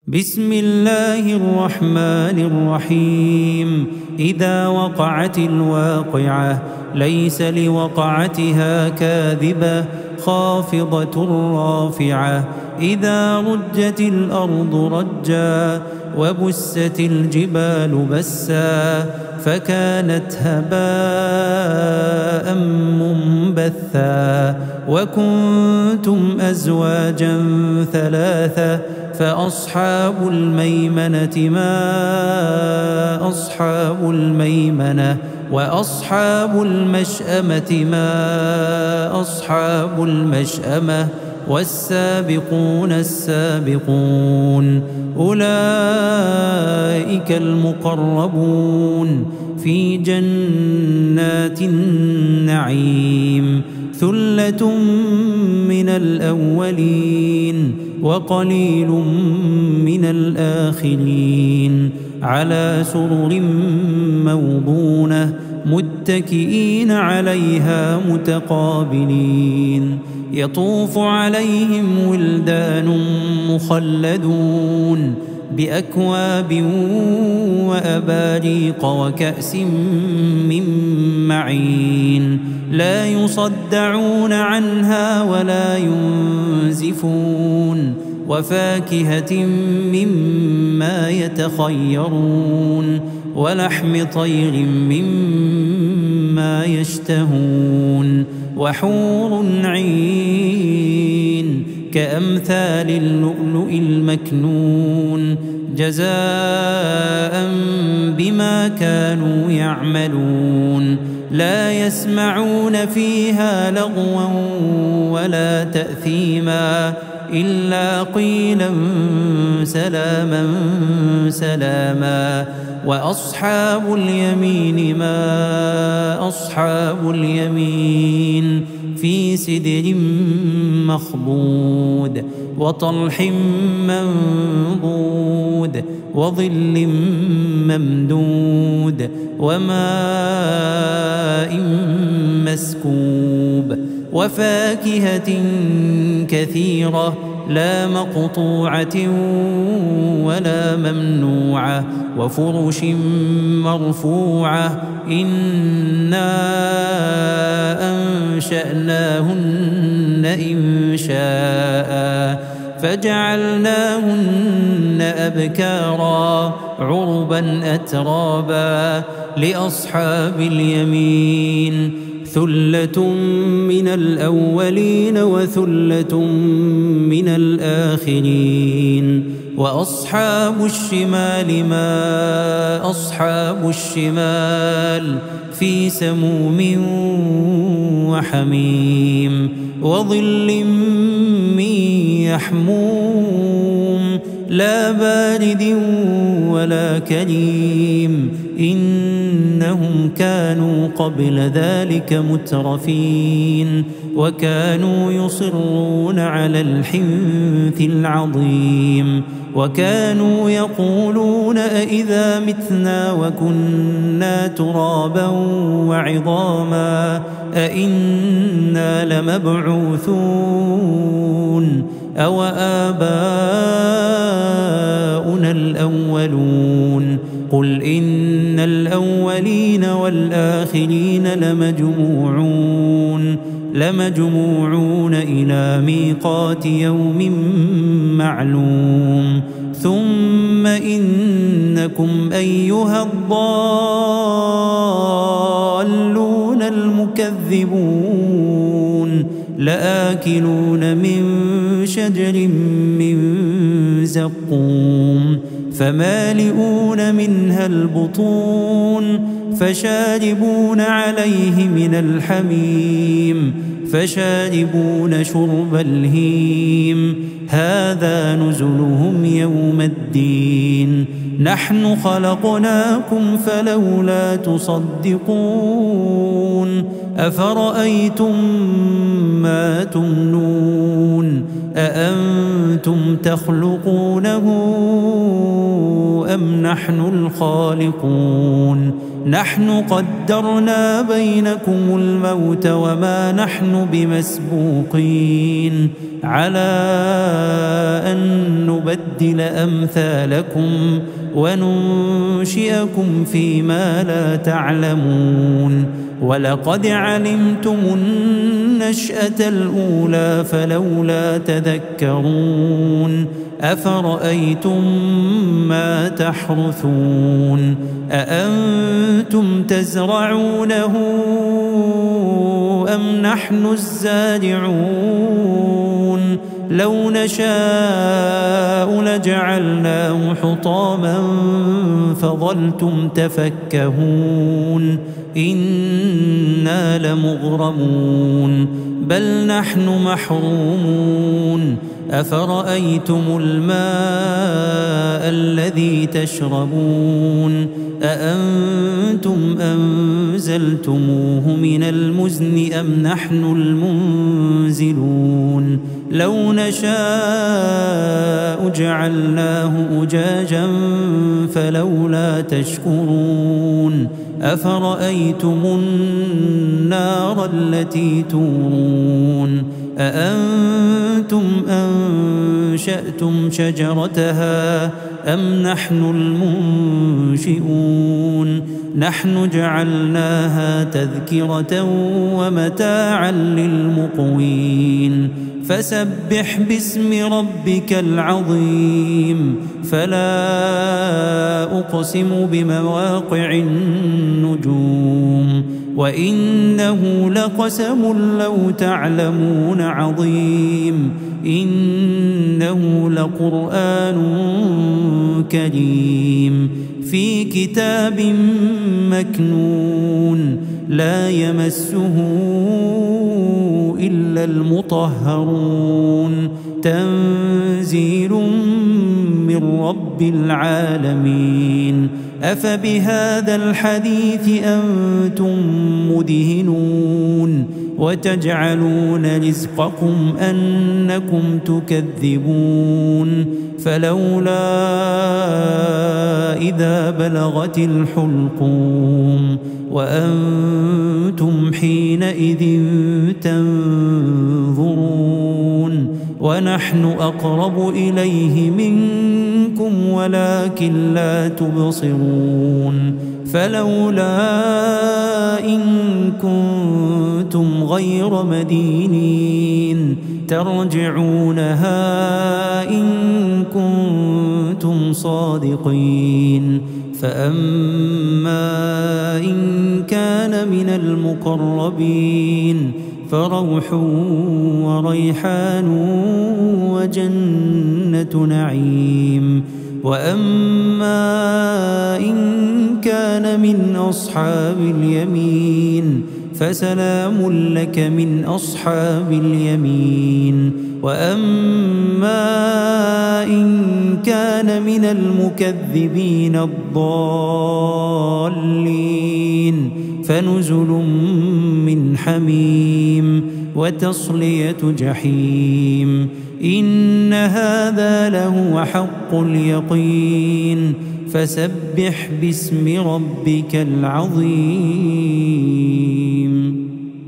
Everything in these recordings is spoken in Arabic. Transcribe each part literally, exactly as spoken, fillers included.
بسم الله الرحمن الرحيم. إذا وقعت الواقعة ليس لوقعتها كاذبة خافضة رافعة. إذا رجت الأرض رجا وبست الجبال بسا فكانت هباء منبثا. وكنتم أزواجا ثلاثة فأصحاب الميمنة ما أصحاب الميمنة وأصحاب المشأمة ما أصحاب المشأمة والسابقون السابقون أولئك المقربون في جنات النعيم. ثلة من الأولين وقليل من الآخرين. على سرر موضونة متكئين عليها متقابلين. يطوف عليهم ولدان مخلدون بأكواب وأباريق وكأس من معين. لا يصدعون عنها ولا ينزفون. وفاكهة مما يتخيرون ولحم طير مما يشتهون. وحور عين كأمثال اللؤلؤ المكنون جزاء بما كانوا يعملون. لا يسمعون فيها لغوا ولا تأثيما إلا قيلا سلاما سلاما. وأصحاب اليمين ما أصحاب اليمين في سدر مخضود وطلح منضود وظل ممدود وماء مسكوب. وفاكهة كثيرة لا مقطوعة ولا ممنوعة. وفرش مرفوعة إنا أنشأناهن إنشاء فجعلناهن أبكارا عربا أترابا لأصحاب اليمين. ثلة من الأولين وثلة من الآخرين. وأصحاب الشمال ما أصحاب الشمال في سموم وحميم وظل من يحموم لا بارد ولا كريم. إنهم كانوا قبل ذلك مترفين وكانوا يصرون على الحنث العظيم. وكانوا يقولون أإذا متنا وكنا ترابا وعظاما أإنا لمبعوثون أو آباؤنا الأولون. قل إن الأولين والآخرين لمجموعون لمجموعون إلى ميقات يوم معلوم. ثم إنكم أيها الضالون المكذبون لآكلون من شجر من زقوم فمالئون منها البطون فشاربون عليه من الحميم فشاربون شرب الهيم. هذا نزلهم يوم الدين. نحن خلقناكم فلولا تصدقون. أفرأيتم ما تمنون أأنتم تخلقونه أم نحن الخالقون نحن قدرنا بينكم الموت وما نحن بمسبوقين على أن نبدل أمثالكم وننشئكم فيما لا تعلمون ولقد علمتم النشأة الأولى فلولا تذكرون أفرأيتم ما تحرثون أأنتم تزرعونه أم نحن الزارعون لو نشاء لجعلناه حطاما فظلتم تفكهون إنا لمغرمون بل نحن محرومون أفرأيتم الماء الذي تشربون أأنتم أنزلتموه من المزن أم نحن المنزلون لو نشاء جعلناه أجاجا فلولا تشكرون أفرأيتم النار التي تورون أأنتم أنشأتم شجرتها أم نحن المنشئون نحن جعلناها تذكرة ومتاعا للمقوين فسبح باسم ربك العظيم فلا أقسم بمواقع النجوم وإنه لقسم لو تعلمون عظيم إنه لقرآن كريم في كتاب مكنون لا يمسه إلا المطهرون تنزيل من رب العالمين أفبهذا الحديث أنتم مدهنون وتجعلون رزقكم أنكم تكذبون فلولا إذا بلغت الحلقوم وأنتم حينئذ تنظرون ونحن أقرب إليه منكم ولكن لا تبصرون فلولا إن كنتم غير مدينين ترجعونها إن كنتم صادقين فأما إن كان من المقربين فروح وريحان وجنة نعيم وأما إن كان من أصحاب اليمين فسلام لك من أصحاب اليمين وأما إن كان من المكذبين الضالين فنزل من حميم وتصلية جحيم إن هذا لهو حق اليقين فسبح باسم ربك العظيم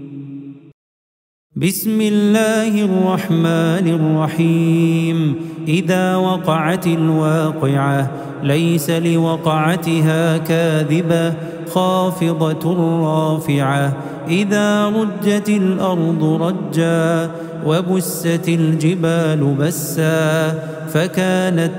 بسم الله الرحمن الرحيم إذا وقعت الواقعة ليس لوقعتها كاذبة خافضة رافعة إذا رجت الأرض رجا وبست الجبال بسا فكانت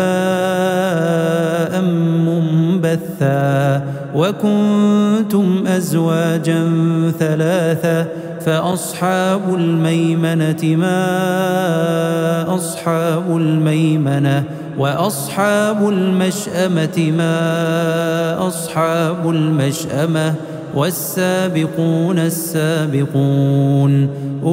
هباء منبثا وكنتم أزواجا ثلاثة فأصحاب الميمنة ما أصحاب الميمنة وأصحاب المشأمة ما أصحاب المشأمة والسابقون السابقون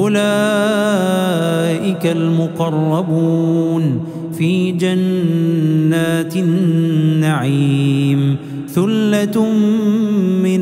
أولئك المقربون في جنات النعيم ثلة من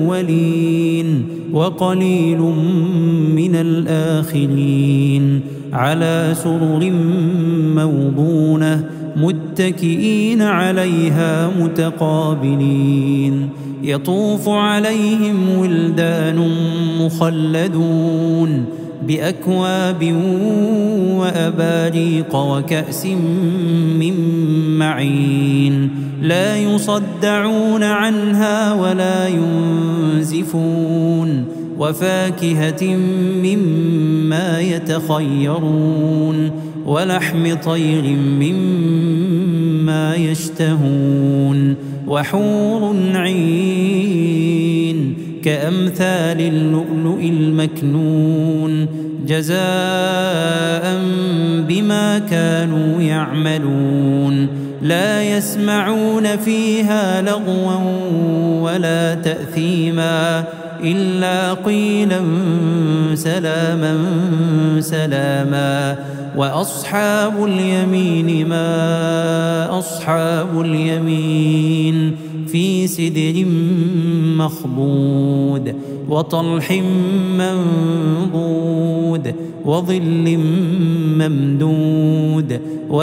الأولين وقليل من الآخرين على سرر موضونة متكئين عليها متقابلين يطوف عليهم ولدان مخلدون بأكواب وأباريق وكأس من معين لا يصدعون عنها ولا ينزفون وفاكهة مما يتخيرون ولحم طير مما يشتهون وحور عين كأمثال اللؤلؤ المكنون جزاء بما كانوا يعملون لا يسمعون فيها لغوا ولا تأثيما إلا قيلا سلاما سلاما وأصحاب اليمين ما أصحاب اليمين في سدر مخضود وطلح منضود وظل ممدود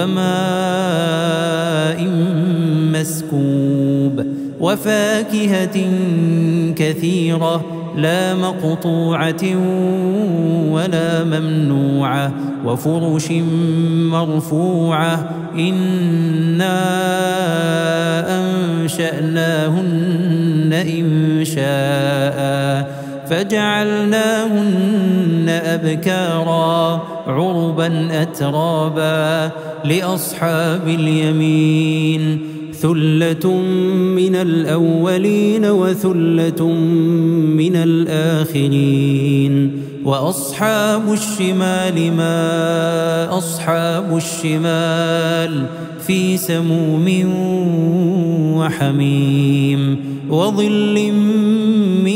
وماء مسكوب وفاكهة كثيرة لا مقطوعة ولا ممنوعة وفرش مرفوعة إنا أنشأناهن إنشاء فجعلناهن أبكارا عربا أترابا لأصحاب اليمين ثلة من الأولين وثلة من الآخرين وأصحاب الشمال ما أصحاب الشمال في سموم وحميم وظل من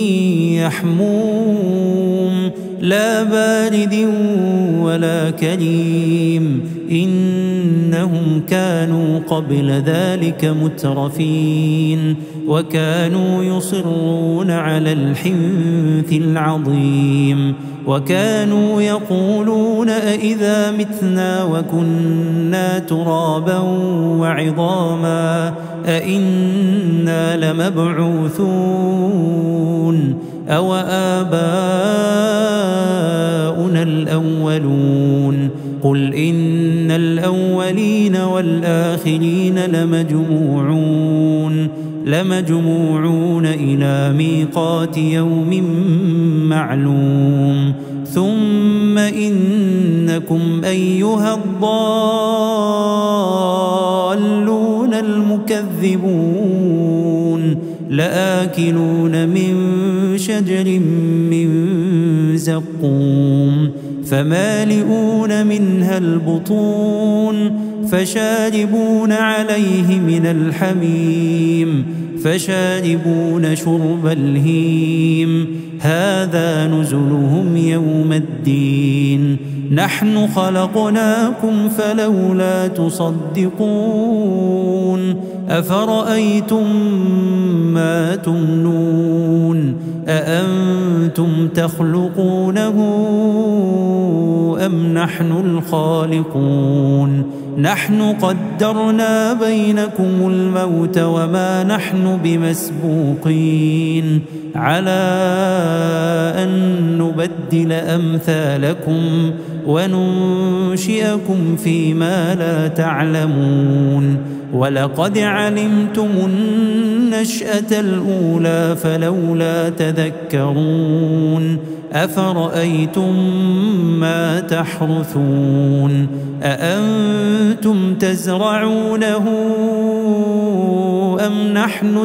يحموم لا بارد ولا كريم إنهم كانوا قبل ذلك مترفين وكانوا يصرون على الحنث العظيم وكانوا يقولون أئذا متنا وكنا ترابا وعظاما أئنا لمبعوثون أو آباؤنا الأولون قل إن الأولين والآخرين لمجموعون لمجموعون إلى ميقات يوم معلوم ثم إنكم أيها الضالون المكذبون لآكلون من شجر من زقوم فمالئون منها البطون فشاربون عليه من الحميم فشاربون شرب الهيم هذا نزلهم يوم الدين نحن خلقناكم فلولا تصدقون أفرأيتم ما تمنون أأنتم تخلقونه أم نحن الخالقون نحن قدرنا بينكم الموت وما نحن بمسبوقين على أن نبدل أمثالكم وننشئكم فيما لا تعلمون ولقد علمتم النشأة الأولى فلولا تذكرون أفرأيتم ما تحرثون أأنتم تزرعونه أم نحن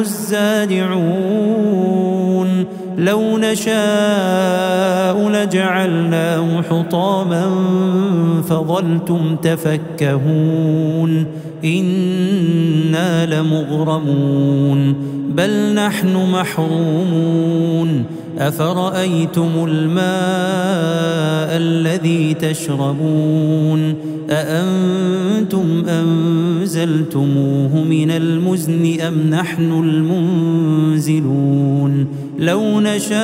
الزارعون لو نشاء لجعلناه حطاما فظلتم تفكهون إنا لمغرمون بل نحن محرومون أفرأيتم الماء الذي تشربون أأنتم أنزلتموه من المزن أم نحن المنزلون لو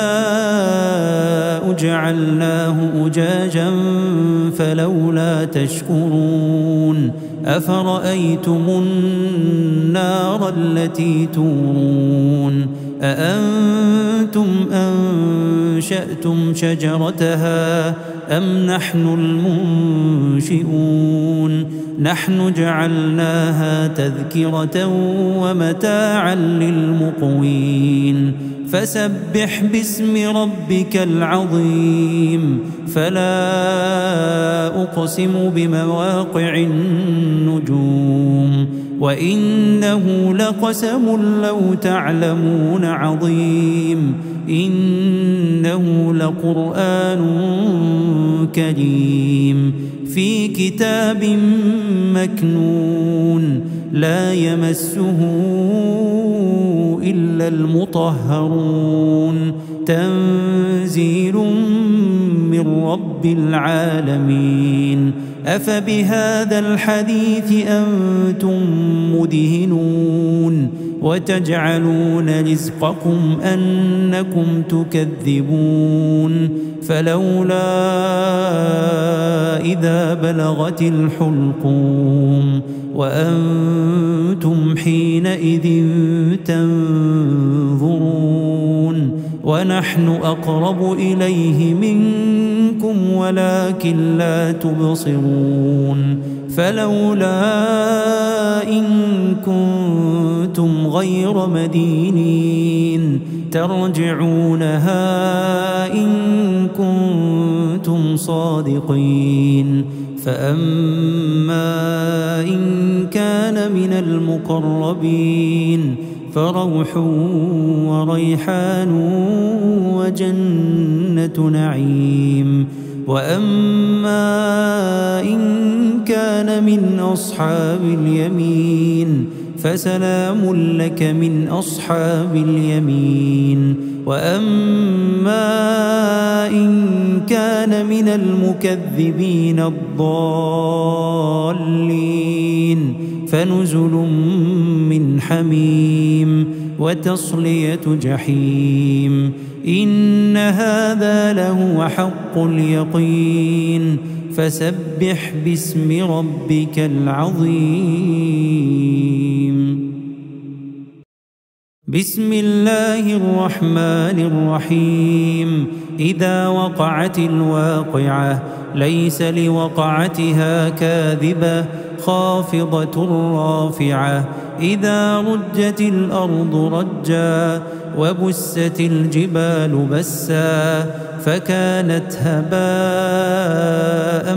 نشاء جعلناه أجاجا فلولا تشكرون أفرأيتم النار التي تورون أأنتم أنشأتم شجرتها أم نحن المنشئون نحن جعلناها تذكرة ومتاعا للمقوين فسبح باسم ربك العظيم فلا أقسم بمواقع النجوم وإنه لقسم لو تعلمون عظيم إنه لقرآن كريم في كتاب مكنون لا يمسه إلا المطهرون تنزيل من رب العالمين أفبهذا الحديث أنتم مدهنون وتجعلون رزقكم أنكم تكذبون فلولا إذا بلغت الحلقوم وأنتم حينئذ تنظرون ونحن أقرب إليه منكم ولكن لا تبصرون فلولا إن كنتم غير مدينين ترجعونها إن كنتم صادقين فأما إن كان من المقربين فروح وريحان وجنة نعيم وأما إن كان من أصحاب اليمين فسلام لك من أصحاب اليمين وأما إن كان من المكذبين الضالين فنزل من حميم وتصلية جحيم إن هذا لهو حق اليقين فسبح باسم ربك العظيم بسم الله الرحمن الرحيم إذا وقعت الواقعة ليس لوقعتها كاذبة خافضة رافعة إذا رجت الأرض رجا وبست الجبال بسا فكانت هباء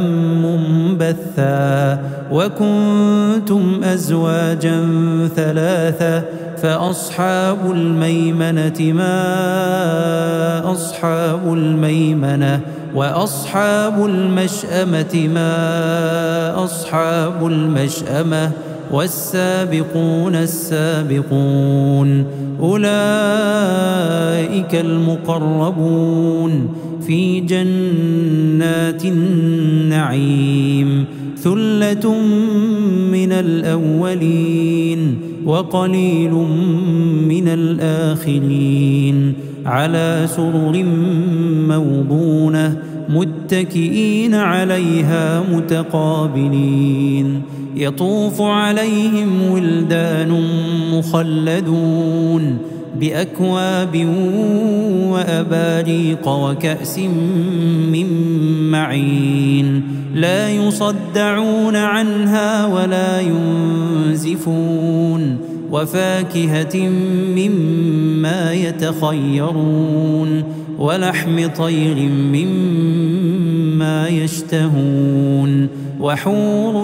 منبثا وكنتم أزواجا ثلاثة فأصحاب الميمنة ما أصحاب الميمنة وأصحاب المشأمة ما أصحاب المشأمة والسابقون السابقون أولئك المقربون في جنات النعيم ثلة من الأولين وقليل من الآخرين على سرر موضونة متكئين عليها متقابلين يطوف عليهم ولدان مخلدون بأكواب وأباريق وكأس من معين لا يصدعون عنها ولا ينزفون وفاكهة مما يتخيرون ولحم طير مما يشتهون وحور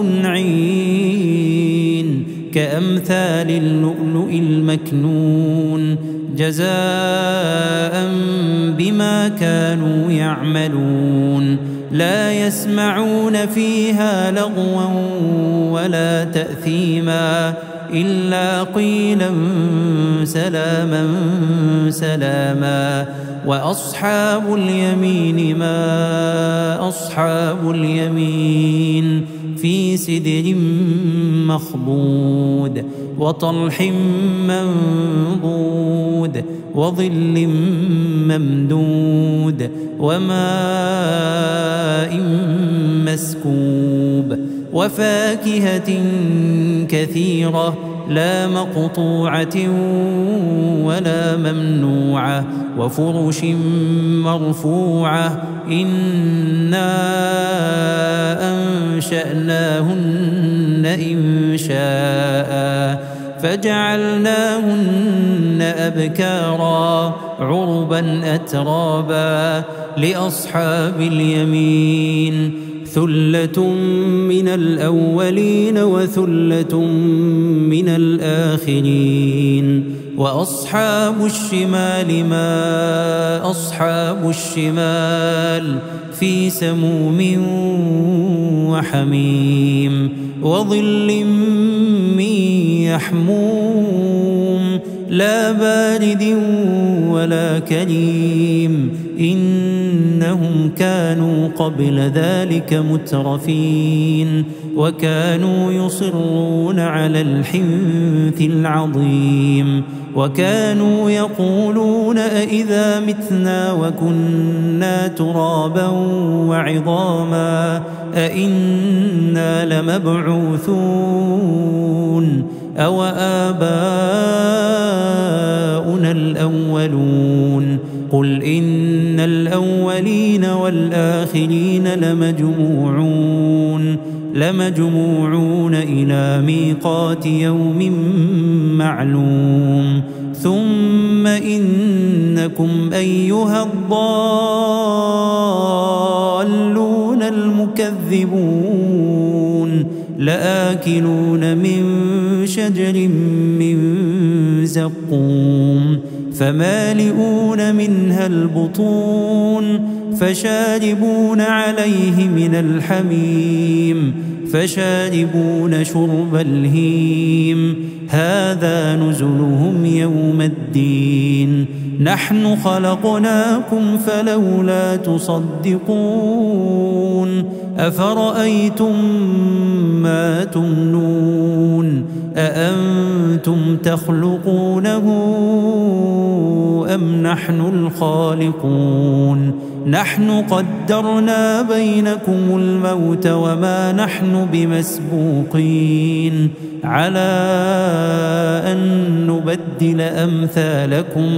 عين كأمثال اللؤلؤ المكنون جزاء بما كانوا يعملون لا يسمعون فيها لغوا ولا تأثيما إلا قيلا سلاما سلاما. وأصحاب اليمين ما أصحاب اليمين في سدر مخضود وطلح منضود وظل ممدود وماء مسكوب وفاكهة كثيرة لا مقطوعة ولا ممنوعة وفرش مرفوعة إنا أنشأناهن إنشاء فجعلناهن أبكارا عربا أترابا لأصحاب اليمين ثلة من الأولين وثلة من الآخرين. وأصحاب الشمال ما أصحاب الشمال في سموم وحميم وظل من يحموم لا بارد ولا كريم إنهم كانوا قبل ذلك مترفين وكانوا يصرون على الحنث العظيم وكانوا يقولون أئذا متنا وكنا ترابا وعظاما أئنا لمبعوثون أو آباؤنا الأولون. قل إن الأولين والآخرين لمجموعون لمجموعون إلى ميقات يوم معلوم ثم إنكم أيها الضالون المكذبون لآكلون من شجر من زقوم فمالئون منها البطون فشاربون عليه من الحميم فشاربون شرب الهيم هذا نزلهم يوم الدين نحن خلقناكم فلولا تصدقون أفرأيتم ما تمنون أأنتم تخلقونه أم نحن الخالقون نحن قدرنا بينكم الموت وما نحن بمسبوقين على أن نبدل أمثالكم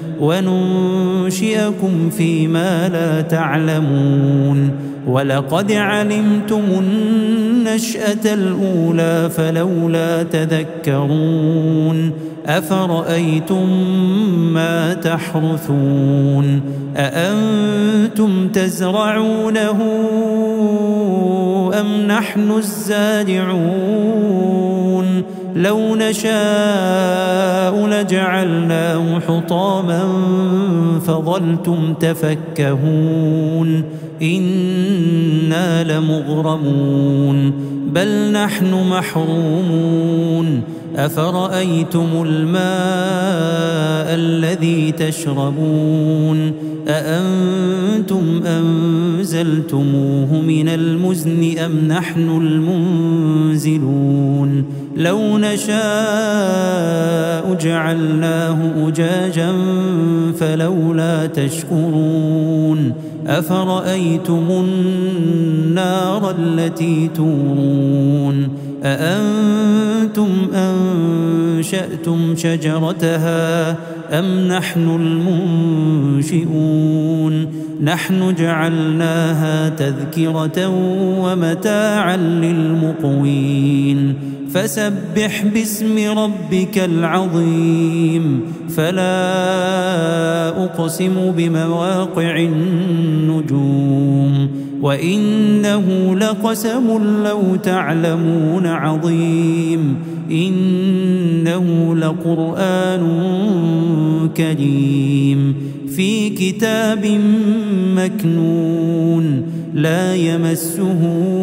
وننشئكم فيما لا تعلمون ولقد علمتم النشأة الأولى فلولا تذكرون أفرأيتم ما تحرثون أأنتم تزرعونه أم نحن الزارعون لو نشاء لجعلناه حطاما فظلتم تفكهون إنا لمغرمون بل نحن محرومون أفرأيتم الماء الذي تشربون أأنتم أنزلتموه من المزن أم نحن المنزلون لو نشاء جعلناه أجاجا فلولا تشكرون أفرأيتم النار التي تورون أأنتم أنشأتم شجرتها أم نحن المنشئون نحن جعلناها تذكرة ومتاعا للمقوين فسبح باسم ربك العظيم فلا أقسم بمواقع النجوم وإنه لقسم لو تعلمون عظيم إنه لقرآن كريم في كتاب مكنون لا يمسه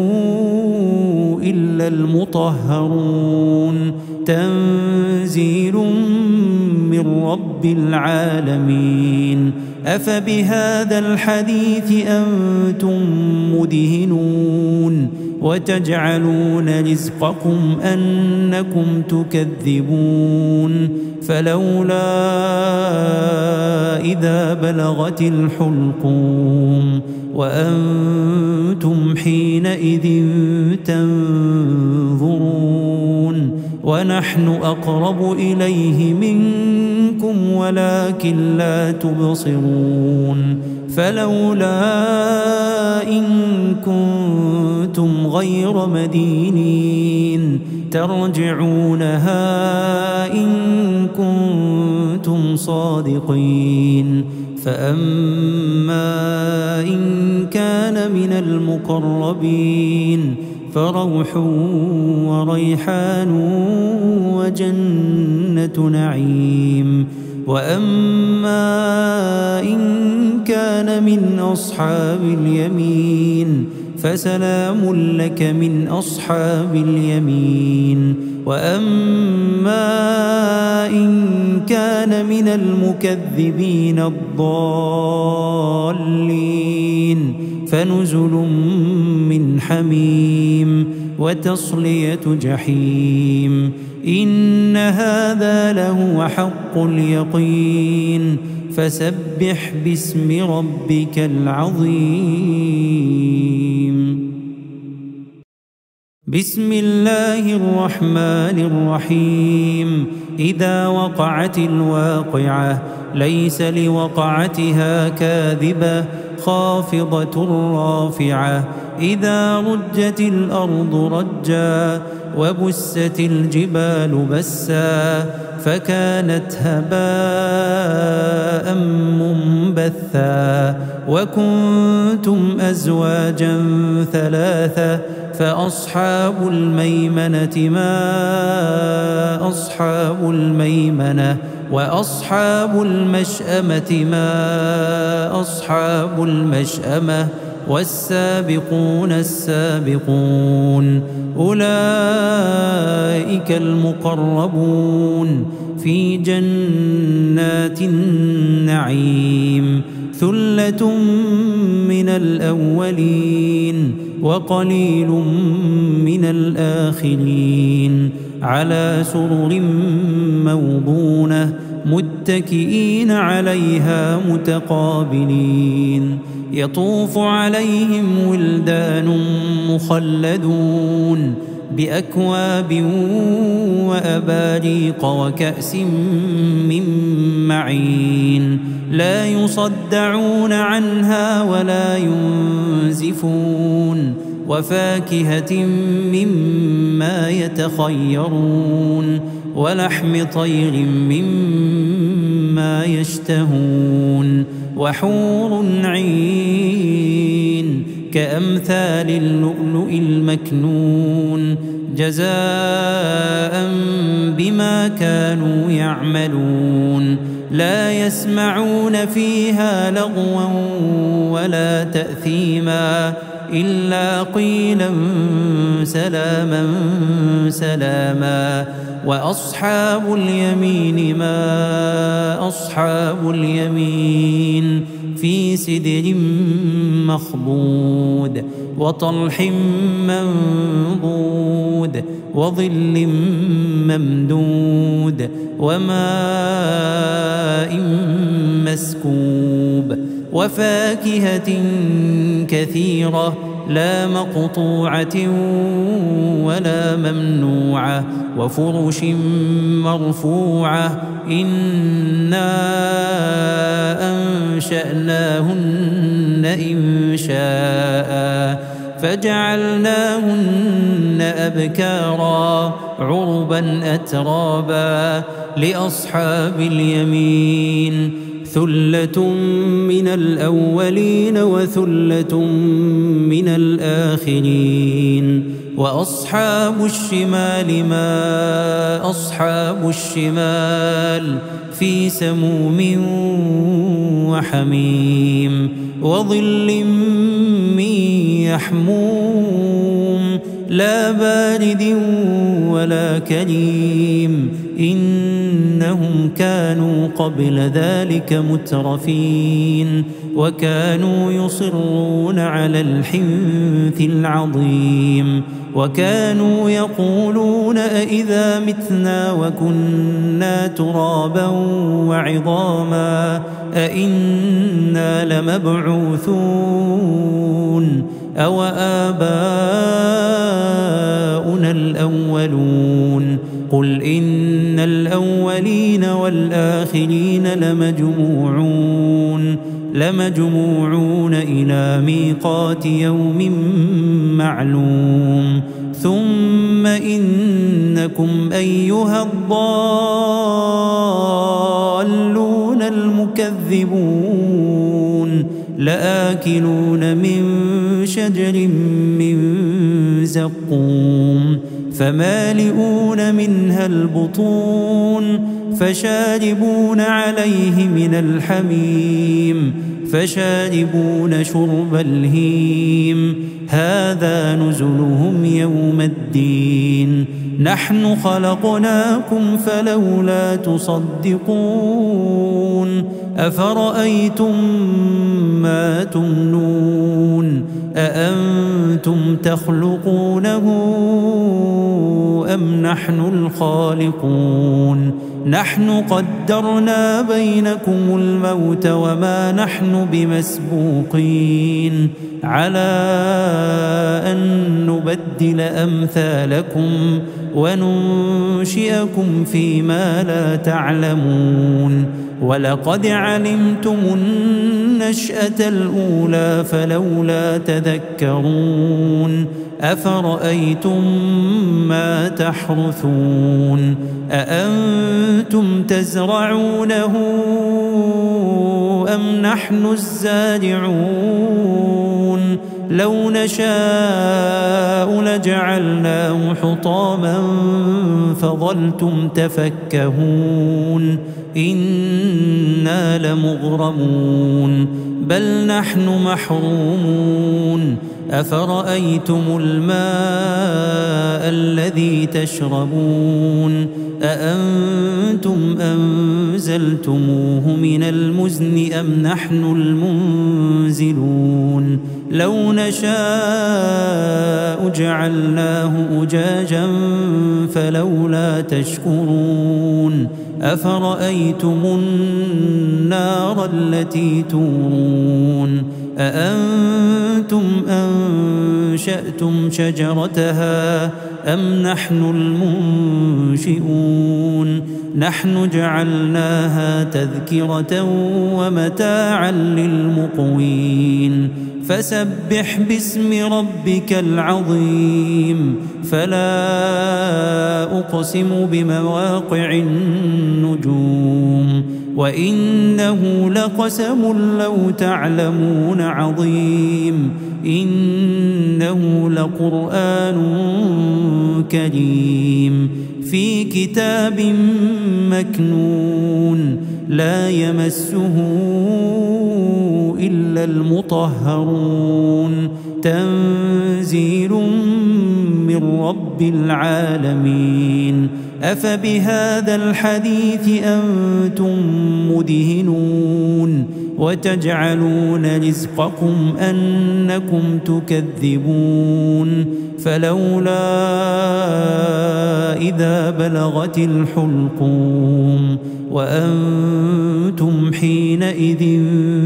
إلا المطهرون تنزيل من رب العالمين أفبهذا الحديث أنتم مدهنون وتجعلون رزقكم أنكم تكذبون فلولا إذا بلغت الحلقوم وأنتم حينئذ تنظرون ونحن أقرب إليه منكم ولكن لا تبصرون فلولا إن كنتم غير مدينين ترجعونها إن كنتم صادقين فأما إن كان من المقربين فروح وريحان وجنة نعيم وأما إن كان من أصحاب اليمين فسلام لك من أصحاب اليمين وأما إن كان من المكذبين الضالين فنزل من حميم وتصلية جحيم إن هذا لهو حق اليقين فسبح باسم ربك العظيم بسم الله الرحمن الرحيم إذا وقعت الواقعة ليس لوقعتها كاذبة خافضة رافعة إذا رجت الأرض رجا وبست الجبال بسا فكانت هباء منبثا وكنتم أزواجا ثلاثة فأصحاب الميمنة ما أصحاب الميمنة وأصحاب المشأمة ما أصحاب المشأمة والسابقون السابقون أولئك المقربون في جنات النعيم ثلة من الأولين وقليل من الآخرين على سرر موضونة متكئين عليها متقابلين يطوف عليهم ولدان مخلدون بأكواب وأباريق وكأس من معين لا يصدعون عنها ولا ينزفون وفاكهة مما يتخيرون ولحم طير مما يشتهون وحور عين كأمثال اللؤلؤ المكنون جزاء بما كانوا يعملون لا يسمعون فيها لغوا ولا تأثيما إلا قيلا سلاما سلاما وأصحاب اليمين ما أصحاب اليمين في سدر مخضود وطلح منضود وظل ممدود وماء مسكوب وفاكهة كثيرة لا مقطوعة ولا ممنوعة وفرش مرفوعة إنا أنشأناهن إنشاء فجعلناهن أبكارا عربا أترابا لأصحاب اليمين ثلة من الأولين وثلة من الآخرين وأصحاب الشمال ما أصحاب الشمال في سموم وحميم وظل من يحموم لا بارد ولا كريم إنهم كانوا قبل ذلك مترفين وكانوا يصرون على الحنث العظيم وكانوا يقولون أإذا متنا وكنا ترابا وعظاما أإنا لمبعوثون أو آباؤنا الأولون قل إن الأولين والآخرين لمجموعون لمجموعون إلى ميقات يوم معلوم ثم إنكم أيها الضالون المكذبون لآكلون من شجر من زقوم فمالئون منها البطون فشاربون عليه من الحميم فشاربون شرب الهيم هذا نزلهم يوم الدين نحن خلقناكم فلولا تصدقون أفرأيتم ما تمنون أأنتم تخلقونه أم نحن الخالقون نحن قدرنا بينكم الموت وما نحن بمسبوقين على أن نبدل أمثالكم وننشئكم فيما لا تعلمون ولقد علمتم النشأة الأولى فلولا تذكرون أفرأيتم ما تحرثون أأنتم تزرعونه أم نحن الزارعون لو نشاء لجعلناه حطاما فظلتم تفكهون إنا لمغرمون بل نحن محرومون أفرأيتم الماء الذي تشربون أأنتم أنزلتموه من المزن أم نحن المنزلون لو نشاء جعلناه أجاجا فلولا تشكرون أفرأيتم النار التي تورون أأنتم أنشأتم شجرتها أم نحن المنشئون نحن جعلناها تذكرة ومتاعا للمقوين فسبح باسم ربك العظيم فلا أقسم بمواقع النجوم وإنه لقسم لو تعلمون عظيم إنه لقرآن كريم في كتاب مكنون لا يمسه إلا المطهرون تنزيل من رب العالمين أفبهذا الحديث أنتم مدهنون وتجعلون رزقكم أنكم تكذبون فلولا إذا بلغت الحلقوم وأنتم حينئذ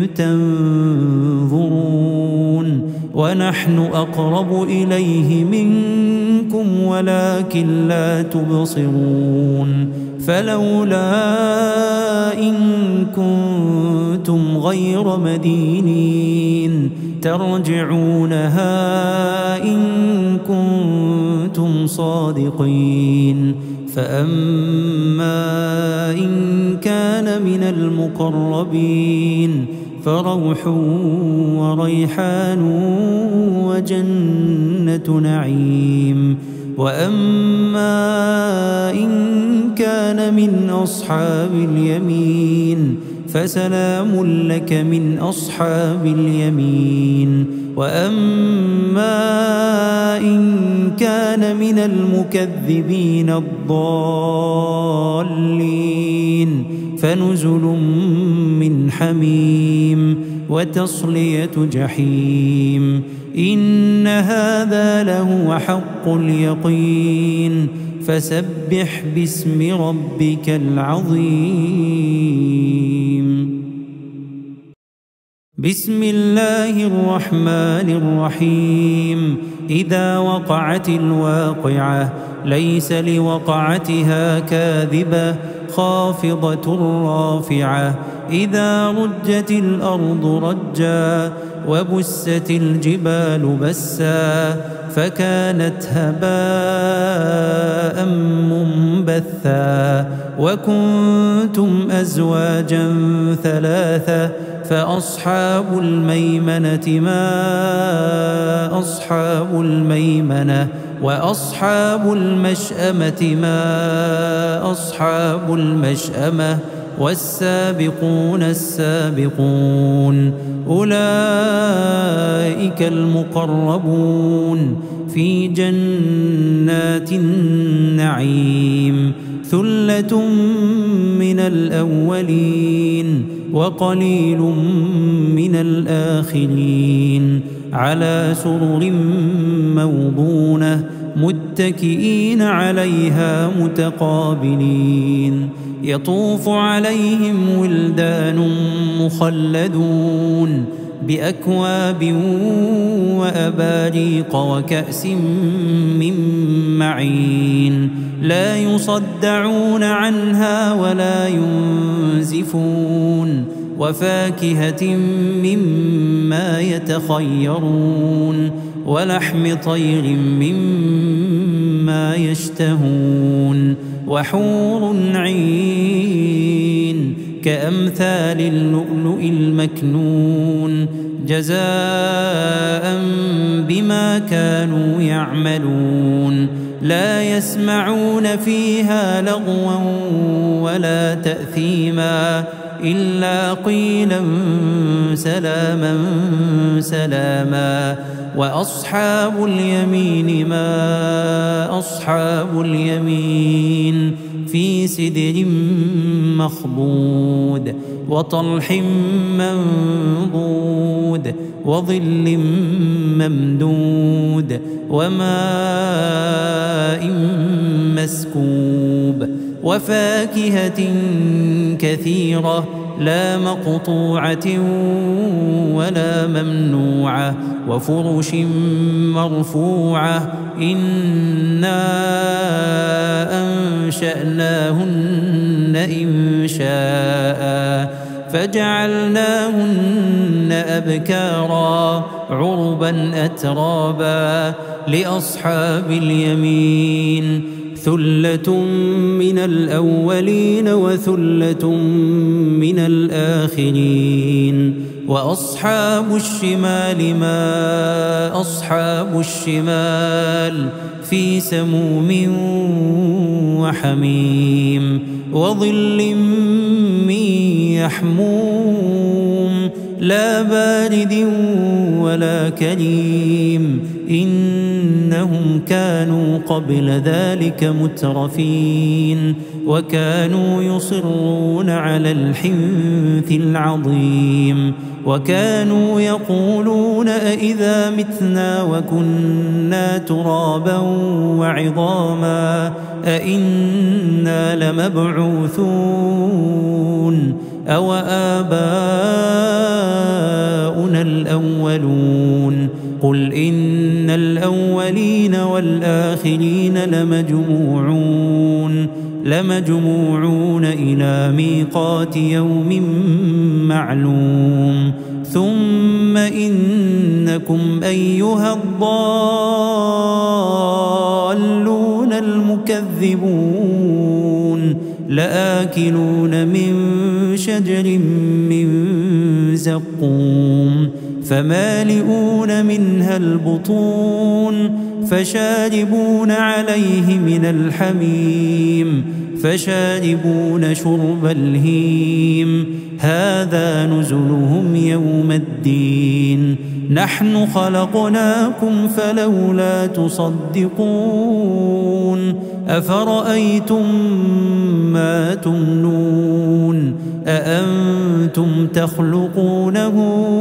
تنظرون ونحن أقرب إليه منكم ولكن لا تبصرون فلولا إن كنتم غير مدينين ترجعونها إن كنتم صادقين فأما إن كان من المقربين فروح وريحان وجنة نعيم وأما إن كان من أصحاب اليمين فسلام لك من أصحاب اليمين. وأما إن كان من المكذبين الضالين فنزل من حميم وتصلية جحيم. إن هذا لهو حق اليقين. فسبح باسم ربك العظيم. بسم الله الرحمن الرحيم. إذا وقعت الواقعة ليس لوقعتها كاذبة خافضة رافعة. إذا رجت الأرض رجا وبست الجبال بسا فكانت هباء منبثا. وكنتم أزواجا ثلاثة فأصحاب الميمنة ما أصحاب الميمنة وأصحاب المشأمة ما أصحاب المشأمة والسابقون السابقون أولئك المقربون في جنات النعيم. ثلة من الأولين وقليل من الآخرين. على سرر موضونة متكئين عليها متقابلين. يطوف عليهم ولدان مخلدون بأكواب وأباريق وكأس من معين. لا يصدعون عنها ولا ينزفون. وفاكهة مما يتخيرون ولحم طير مما يشتهون. وحور عين كأمثال اللؤلؤ المكنون جزاء بما كانوا يعملون. لا يسمعون فيها لغوا ولا تأثيما إلا قيلا سلاما سلاما. وأصحاب اليمين ما أصحاب اليمين في سدر مخضود وطلح منضود وظل ممدود وماء مسكوب. وفاكهة كثيرة لا مقطوعة ولا ممنوعة. وفرش مرفوعة. إنا أنشأناهن إنشاء فجعلناهن أبكارا عربا أترابا لأصحاب اليمين. ثلة من الأولين وثلة من الآخرين. وأصحاب الشمال ما أصحاب الشمال في سموم وحميم وظل من يحموم لا بارد ولا كريم. إنهم كانوا قبل ذلك مترفين وكانوا يصرون على الحنث العظيم. وكانوا يقولون أإذا متنا وكنا ترابا وعظاما أإنا لمبعوثون أو آباؤنا الأولون. قل إن الأولين والآخرين لمجموعون لمجموعون إلى ميقات يوم معلوم. ثم إنكم أيها الضالون المكذبون لآكلون من شجر من زقوم فمالئون منها البطون فشاربون عليه من الحميم فشاربون شرب الهيم هذا نزلهم يوم الدين نحن خلقناكم فلولا تصدقون أفرأيتم ما تمنون أأنتم تخلقونه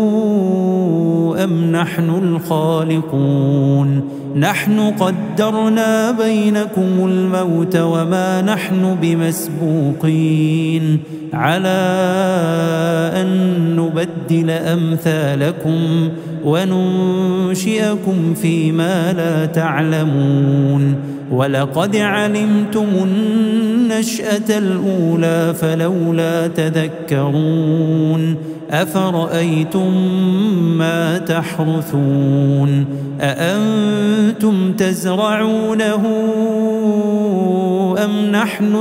أم نحن الخالقون نحن قدرنا بينكم الموت وما نحن بمسبوقين على أن نبدل أمثالكم وننشئكم فيما لا تعلمون ولقد علمتم النشأة الأولى فلولا تذكرون أفرأيتم ما تحرثون أأنتم تزرعونه أم نحن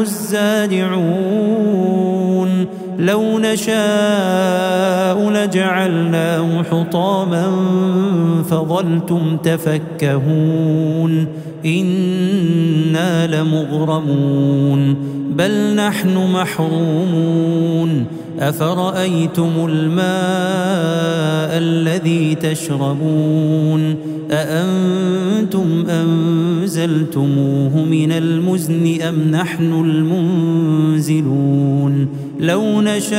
الزارعون لو نشاء لجعلناه حطاما فظلتم تفكهون إنا لمغرمون بل نحن محرومون أفرأيتم الماء الذي تشربون أأنتم أنزلتموه من المزن أم نحن المنزلون لو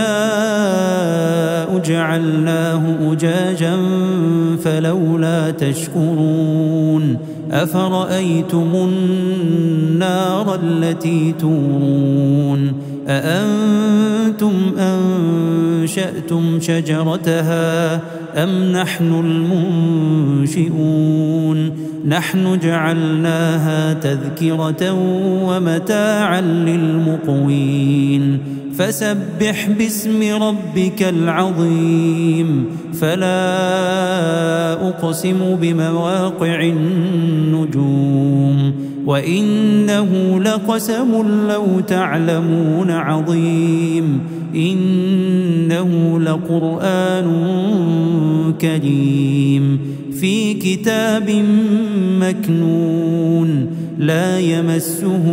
نشاء جعلناه أجاجا فلولا تشكرون أفرأيتم النار التي تورون أأنتم أنشأتم شجرتها أم نحن المنشئون نحن جعلناها تذكرة ومتاعا للمقوين فسبح باسم ربك العظيم فلا أقسم بمواقع النجوم وإنه لقسم لو تعلمون عظيم إنه لقرآن كريم في كتاب مكنون لا يمسه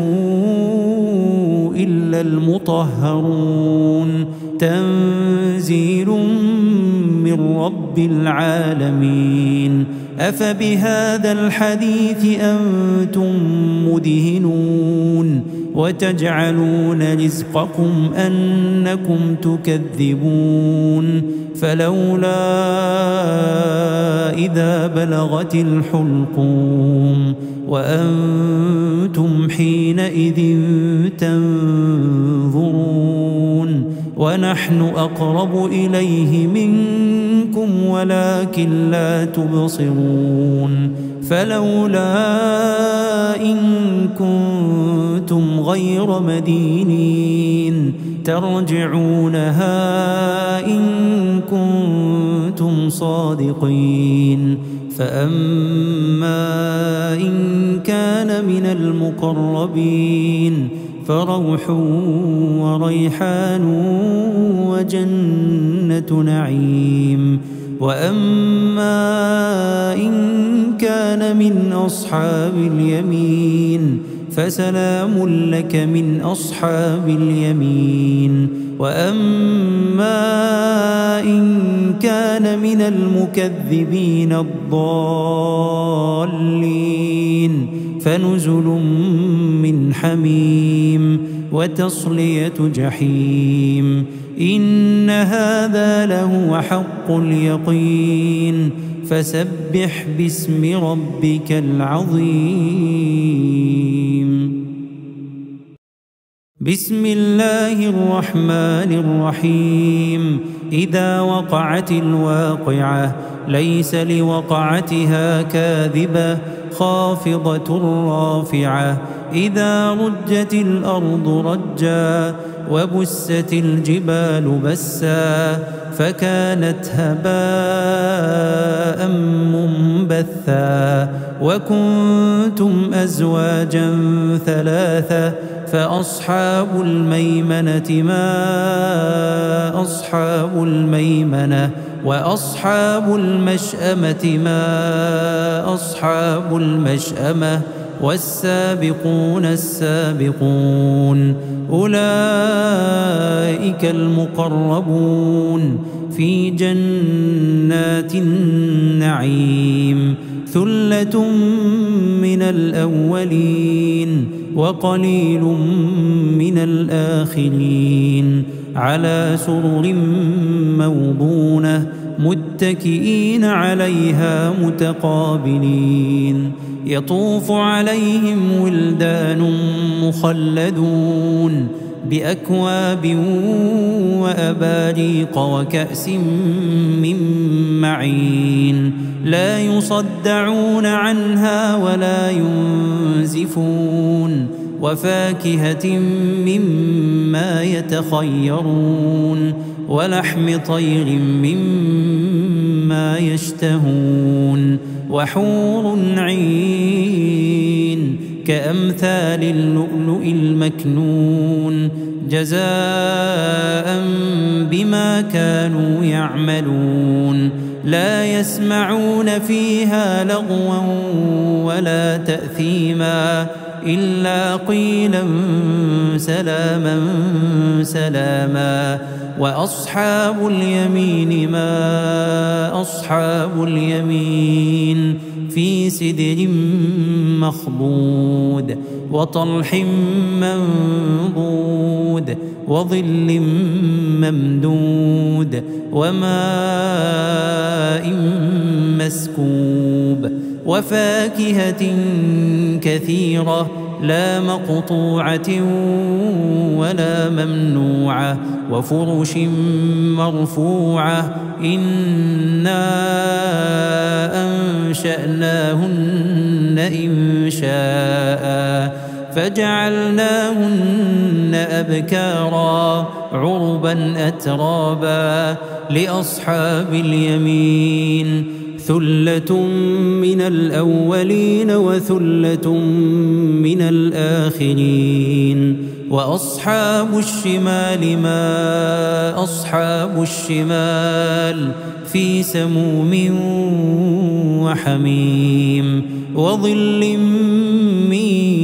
إلا المطهرون تنزيل من رب العالمين أفبهذا الحديث أنتم مدهنون وتجعلون رزقكم أنكم تكذبون فلولا إذا بلغت الحلقوم وأنتم حينئذ تنظرون ونحن أقرب إليه منكم ولكن لا تبصرون فلولا إن كنتم غير مدينين ترجعونها إن كنتم صادقين فأما إن كان من المقربين فروح وريحان وجنة نعيم وأما إن كان من أصحاب اليمين فسلام لك من أصحاب اليمين وأما إن كان من المكذبين الضالين فنزل من حميم وتصلية جحيم إن هذا لهو حق اليقين فسبح باسم ربك العظيم بسم الله الرحمن الرحيم إذا وقعت الواقعة ليس لوقعتها كاذبة خافضة رافعة إذا رجت الأرض رجا وبست الجبال بسا فكانت هباء منبثا وكنتم أزواجا ثلاثة فأصحاب الميمنة ما أصحاب الميمنة وأصحاب المشأمة ما أصحاب المشأمة والسابقون السابقون أولئك المقربون في جنات النعيم ثلة من الأولين وقليل من الآخرين على سرر موضونة متكئين عليها متقابلين يطوف عليهم ولدان مخلدون بأكواب وأباريق وكأس من معين لا يصدعون عنها ولا ينزفون وفاكهة مما يتخيرون ولحم طير مما يشتهون وحور عين كأمثال اللؤلؤ المكنون جزاء بما كانوا يعملون لا يسمعون فيها لغوا ولا تأثيما إلا قيلا سلاما سلاما وأصحاب اليمين ما أصحاب اليمين في سدر مخضود وطلح منضود وظل ممدود وماء مسكوب وفاكهة كثيرة لا مقطوعة ولا ممنوعة وفرش مرفوعة إنا أنشأناهن إنشاء فجعلناهن أبكارا عربا أترابا لأصحاب اليمين ثلة من الأولين وثلة من الآخرين وأصحاب الشمال ما أصحاب الشمال في سموم وحميم وظل من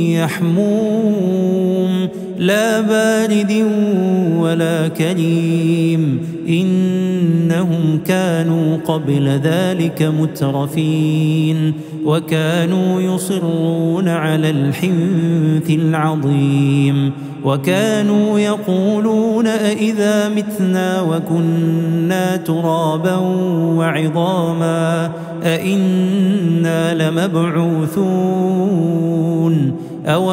يحموم لا بارد ولا كريم إنهم كانوا قبل ذلك مترفين وكانوا يصرون على الحنث العظيم وكانوا يقولون أئذا متنا وكنا ترابا وعظاما أئنا لمبعوثون أو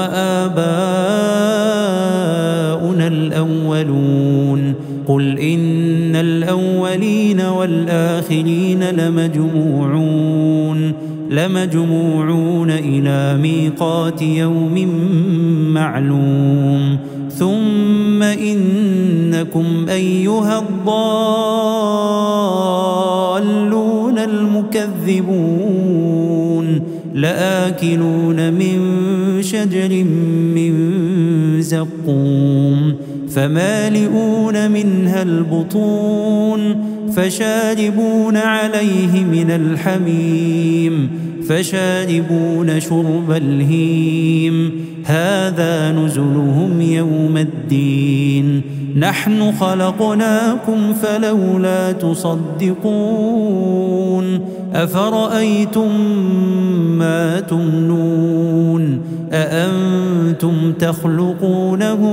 آباؤنا الأولون قل إن الأولين والآخرين لمجموعون لمجموعون إلى ميقات يوم معلوم ثم إنكم أيها الضالون المكذبون لآكلون من شجر من زقوم فمالئون منها البطون فشاربون عليه من الحميم فشاربون شرب الهيم هذا نزلهم يوم الدين نحن خلقناكم فلولا تصدقون أفرأيتم ما تمنون أأنتم تخلقونه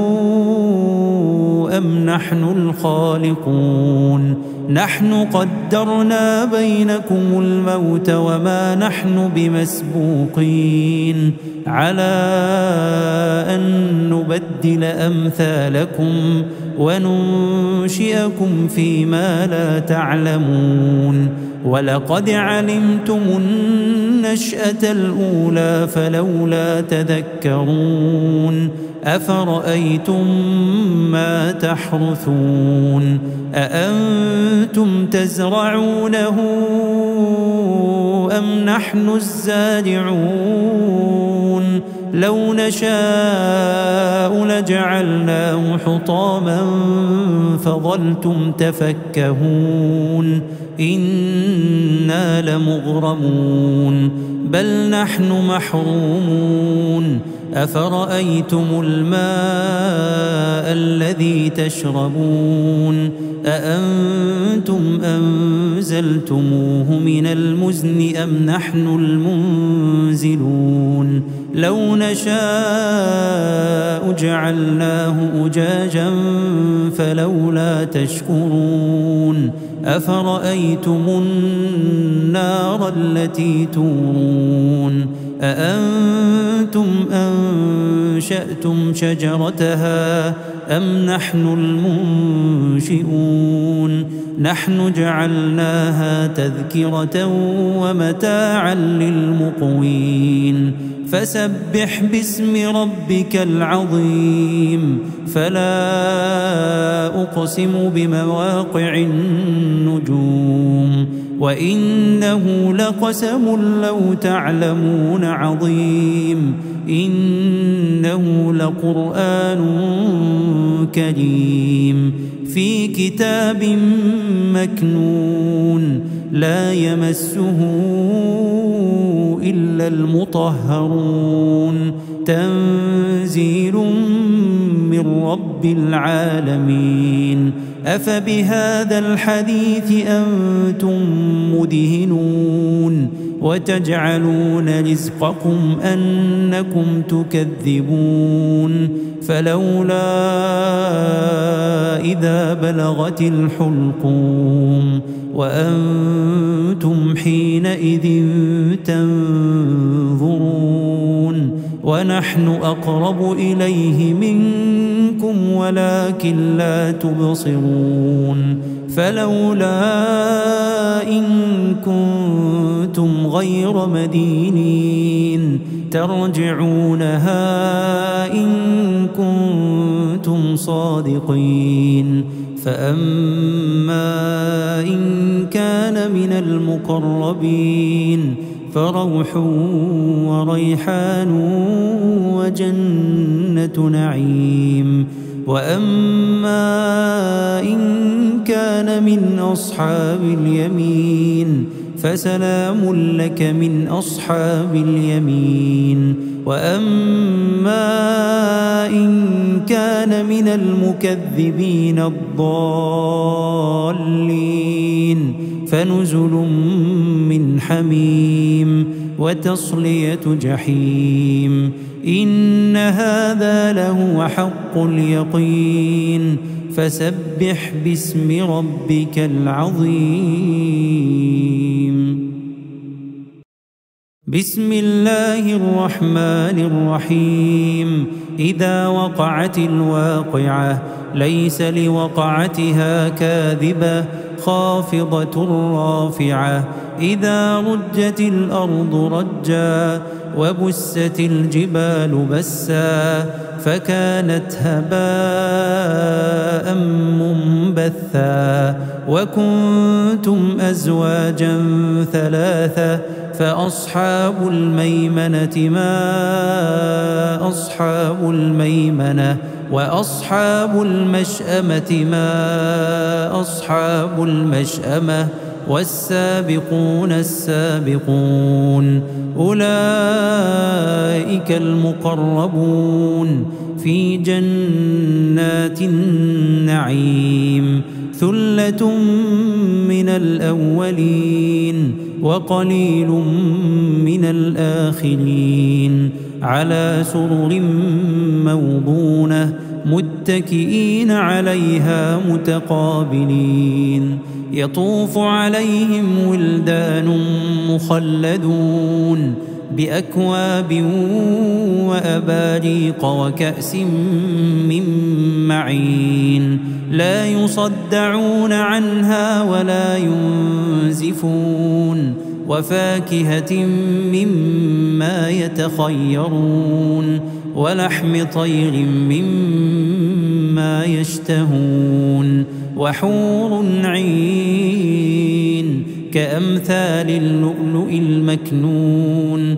أم نحن الخالقون نحن قدرنا بينكم الموت وما نحن بمسبوقين على أن نبدل أمثالكم وننشئكم فيما لا تعلمون ولقد علمتم النشأة الأولى فلولا تذكرون أفرأيتم ما تحرثون أأنتم تزرعونه أم نحن الزارعون لو نشاء لجعلناه حطاما فظلتم تفكهون إنا لمغرمون بل نحن محرومون أفرأيتم الماء الذي تشربون أأنتم أنزلتموه من المزن أم نحن المنزلون لو نشاء جعلناه أجاجا فلولا تشكرون أفرأيتم النار التي تورون أأنتم أنشأتم شجرتها أم نحن المنشئون نحن جعلناها تذكرة ومتاعا للمقوين فسبح باسم ربك العظيم فلا أقسم بمواقع النجوم وإنه لقسم لو تعلمون عظيم إنه لقرآن كريم في كتاب مكنون لا يمسه إلا المطهرون تنزيل من رب العالمين أفبهذا الحديث أنتم مدهنون وتجعلون رزقكم أنكم تكذبون فلولا إذا بلغت الحلقوم وأنتم حينئذ تنظرون ونحن أقرب إليه منكم ولكن لا تبصرون فلولا إن كنتم غير مدينين ترجعونها إن كنتم صادقين فأما إن كان من المقربين فروح وريحان وجنة نعيم وأما إن كان من أصحاب اليمين فسلام لك من أصحاب اليمين وأما إن كان من المكذبين الضالين فنزل من حميم وتصلية جحيم إن هذا لهو حق اليقين فسبح باسم ربك العظيم بسم الله الرحمن الرحيم إذا وقعت الواقعة ليس لوقعتها كاذبة خافضة رافعة إذا رجت الأرض رجا وبست الجبال بسا فكانت هباء منبثا وكنتم أزواجا ثلاثة فأصحاب الميمنة ما أصحاب الميمنة وأصحاب المشأمة ما أصحاب المشأمة والسابقون السابقون أولئك المقربون في جنات النعيم ثلة من الأولين وقليل من الآخرين على سرر موضونة متكئين عليها متقابلين يطوف عليهم ولدان مخلدون بأكواب وأباريق وكأس من معين لا يصدعون عنها ولا ينزفون وفاكهة مما يتخيرون ولحم طير مما يشتهون وحور عين كأمثال اللؤلؤ المكنون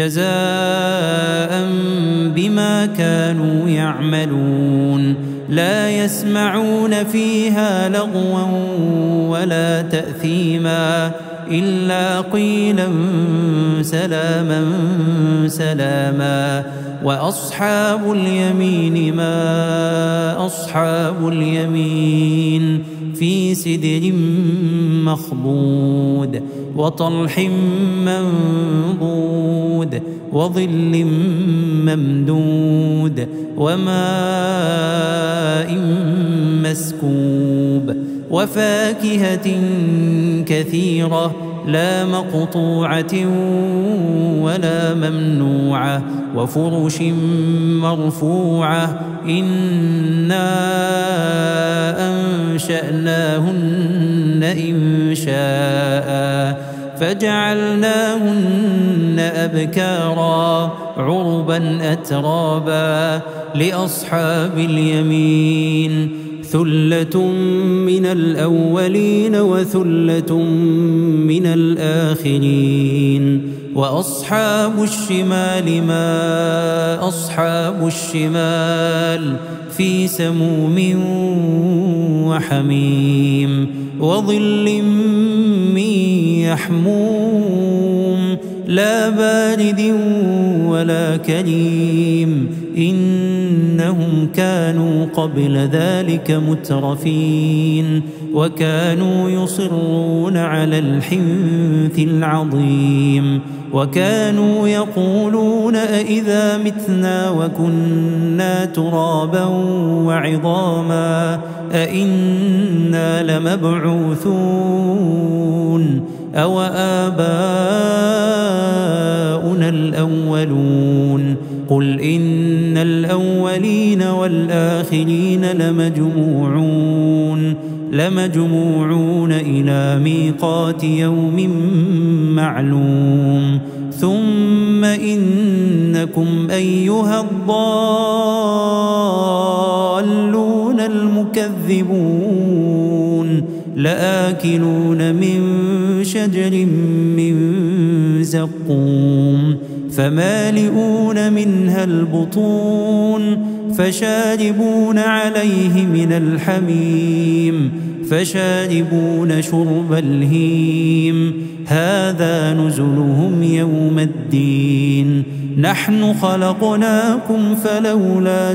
جزاء بما كانوا يعملون لا يسمعون فيها لغوا ولا تأثيما إلا قيلا سلاما سلاما وأصحاب اليمين ما أصحاب اليمين في سدر مخضود وطلح منضود وظل ممدود وماء مسكوب وفاكهة كثيرة لا مقطوعة ولا ممنوعة وفرش مرفوعة إنا أنشأناهن إنشاء فجعلناهن أبكارا عربا أترابا لأصحاب اليمين ثلة من الأولين وثلة من الآخرين وأصحاب الشمال ما أصحاب الشمال في سموم وحميم وظل من يحموم لا بارد ولا كريم إنهم كانوا قبل ذلك مترفين وكانوا يصرون على الحنث العظيم وكانوا يقولون أئذا متنا وكنا ترابا وعظاما أئنا لمبعوثون أو آباؤنا الأولون قل إن الأولين والآخرين لمجموعون لمجموعون إلى ميقات يوم معلوم ثم إنكم أيها الضالون المكذبون لآكلون من شجر من زقوم فمالئون منها البطون فشاربون عليه من الحميم فشاربون شرب الهيم هذا نزلهم يوم الدين نحن خلقناكم فلولا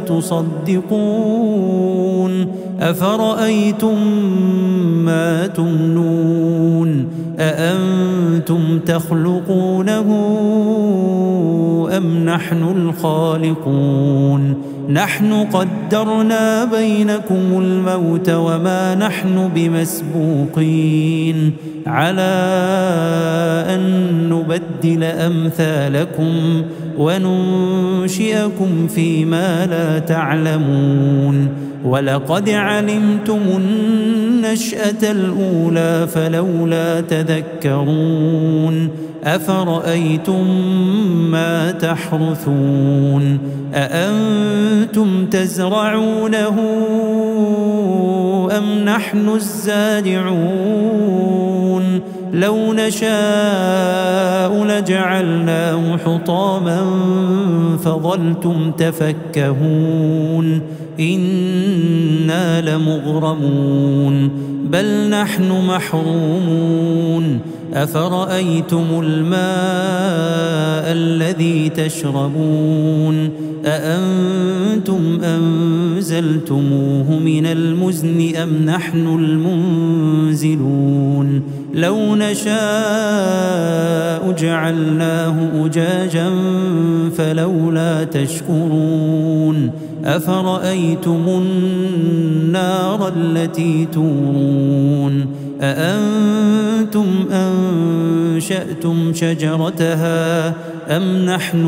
تصدقون أفرأيتم ما تمنون أأنتم تخلقونه أم نحن الخالقون نحن قدرنا بينكم الموت وما نحن بمسبوقين على أن نبدل أمثالكم وننشئكم فيما لا تعلمون ولقد علمتم النشأة الأولى فلولا تذكرون أفرأيتم ما تحرثون أأنتم تزرعونه أم نحن الزارعون لو نشاء لجعلناه حطاما فظلتم تفكهون إنا لمغرمون بل نحن محرومون أفرأيتم الماء الذي تشربون أأنتم أنزلتموه من المزن أم نحن المنزلون لو نشاء جعلناه أجاجا فلولا تشكرون أفرأيتم النار التي تورون أأنتم أنشأتم شجرتها أم نحن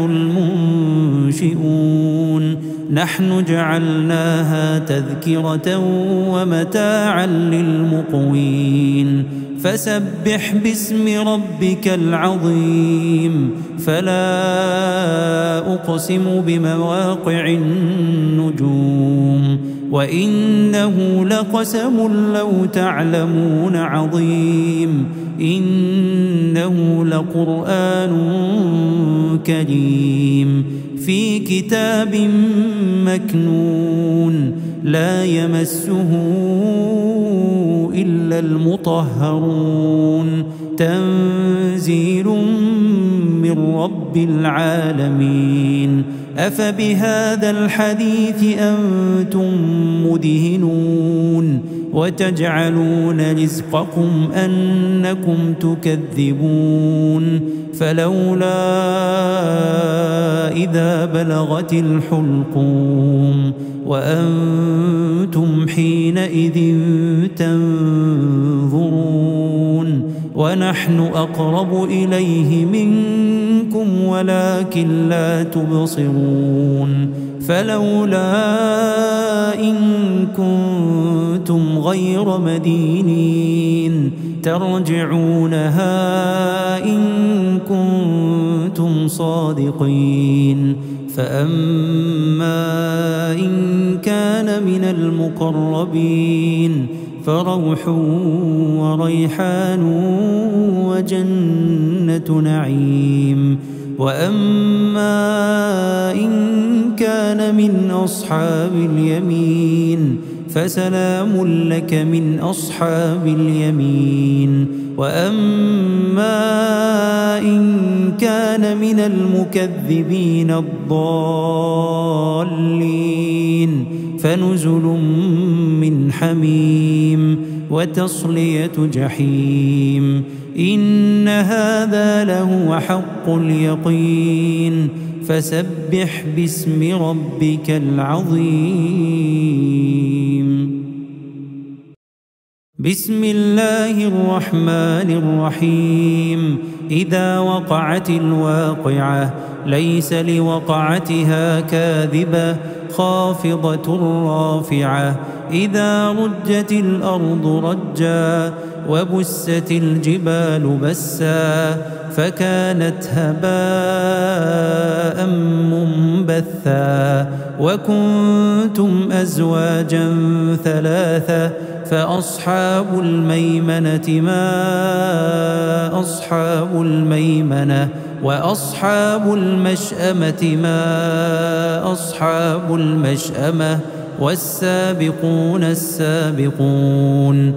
المنشئون نحن جعلناها تذكرة ومتاعا للمقوين فسبح باسم ربك العظيم فلا أقسم بمواقع النجوم وإنه لقسم لو تعلمون عظيم إنه لقرآن كريم في كتاب مكنون لا يمسه إلا المطهرون تنزيل من رب العالمين أفبهذا الحديث أنتم مدهنون وتجعلون رزقكم أنكم تكذبون فلولا إذا بلغت الحلقوم وأنتم حينئذ تنظرون ونحن أقرب إليه منكم ولكن لا تبصرون فلولا إن كنتم غير مدينين ترجعونها إن كنتم صادقين فأما إن كان من المقربين فروح وريحان وجنة نعيم وأما إن كان من أصحاب اليمين فسلام لك من أصحاب اليمين وأما إن كان من المكذبين الضالين فنزل من حميم وتصلية جحيم إن هذا لهو حق اليقين فسبح باسم ربك العظيم بسم الله الرحمن الرحيم إذا وقعت الواقعة ليس لوقعتها كاذبة خافضة رافعة إذا رجت الأرض رجا وبست الجبال بسا فكانت هباء منبثا وكنتم أزواجا ثلاثة فأصحاب الميمنة ما أصحاب الميمنة وأصحاب المشأمة ما أصحاب المشأمة والسابقون السابقون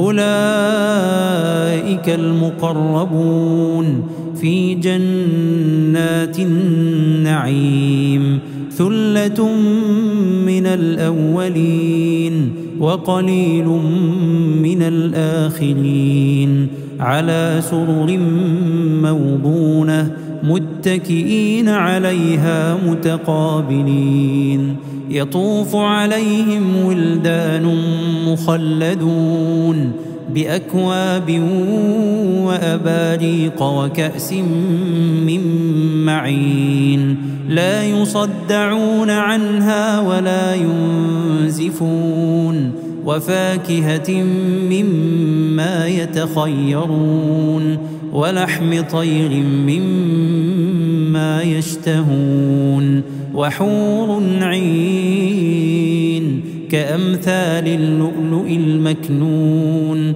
أولئك المقربون في جنات النعيم ثلة من الأولين وقليل من الآخرين على سرر موضونة متكئين عليها متقابلين يطوف عليهم ولدان مخلدون بأكواب وأباريق وكأس من معين لا يصدعون عنها ولا ينزفون وفاكهة مما يتخيرون ولحم طير مما يشتهون وحور عين كأمثال اللؤلؤ المكنون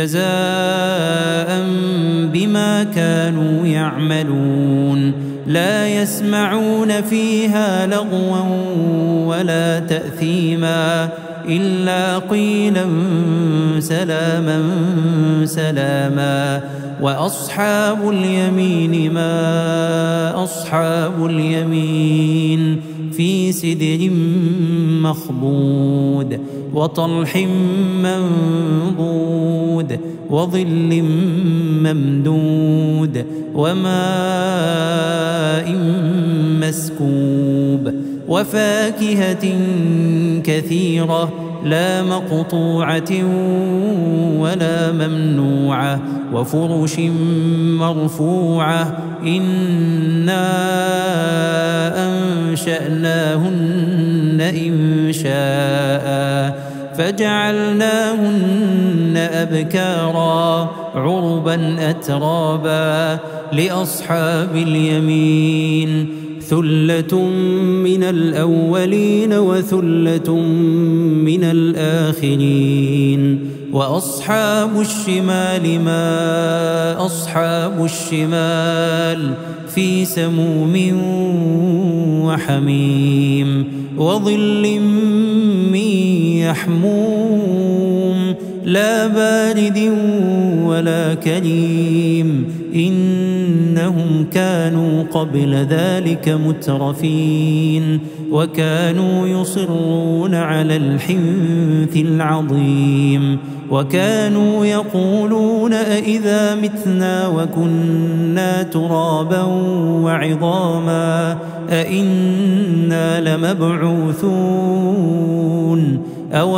جزاء بما كانوا يعملون لا يسمعون فيها لغوا ولا تأثيما إلا قيلا سلاما سلاما وأصحاب اليمين ما أصحاب اليمين في سدر مخضود وطلح منضود وظل ممدود وماء مسكوب وفاكهة كثيرة لا مقطوعة ولا ممنوعة وفرش مرفوعة إنا أنشأناهن إنشاء فجعلناهن أبكارا عربا أترابا لأصحاب اليمين ثلة من الأولين وثلة من الآخرين وأصحاب الشمال ما أصحاب الشمال في سموم وحميم وظل من يحموم لا بارد ولا كريم إن إنهم كانوا قبل ذلك مترفين وكانوا يصرون على الحنث العظيم وكانوا يقولون أإذا متنا وكنا ترابا وعظاما أإنا لمبعوثون أو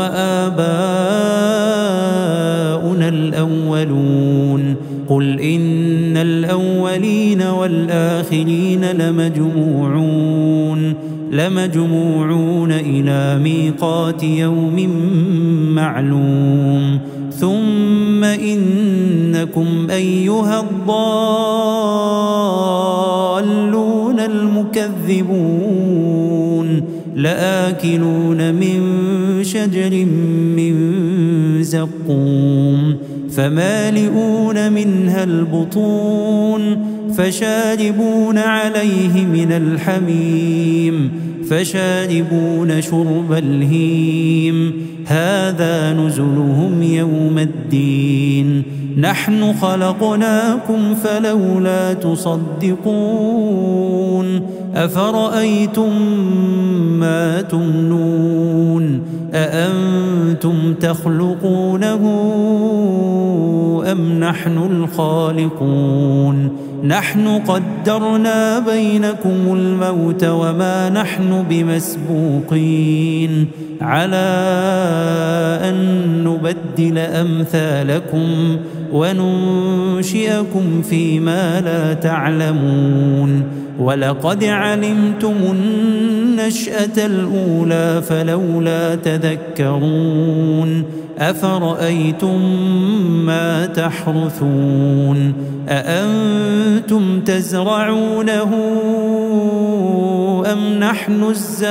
آباؤنا الأولون قل إن الأولين والآخرين لمجموعون لمجموعون إلى ميقات يوم معلوم ثم إنكم أيها الضالون المكذبون لآكلون من شجر من زقوم فمالئون منها البطون فشاربون عليه من الحميم فشاربون شرب الهيم هذا نزلهم يوم الدين نحن خلقناكم فلولا تصدقون أفرأيتم ما تمنون أأنتم تخلقونه أم نحن الخالقون نحن قدرنا بينكم الموت وما نحن بمسبوقين على أن نبدل أمثالكم وننشئكم فيما لا تعلمون ولقد علمتم النشأة الأولى فلولا تذكرون أفرأيتم ما تحرثون أأنتم تزرعونه أم نحن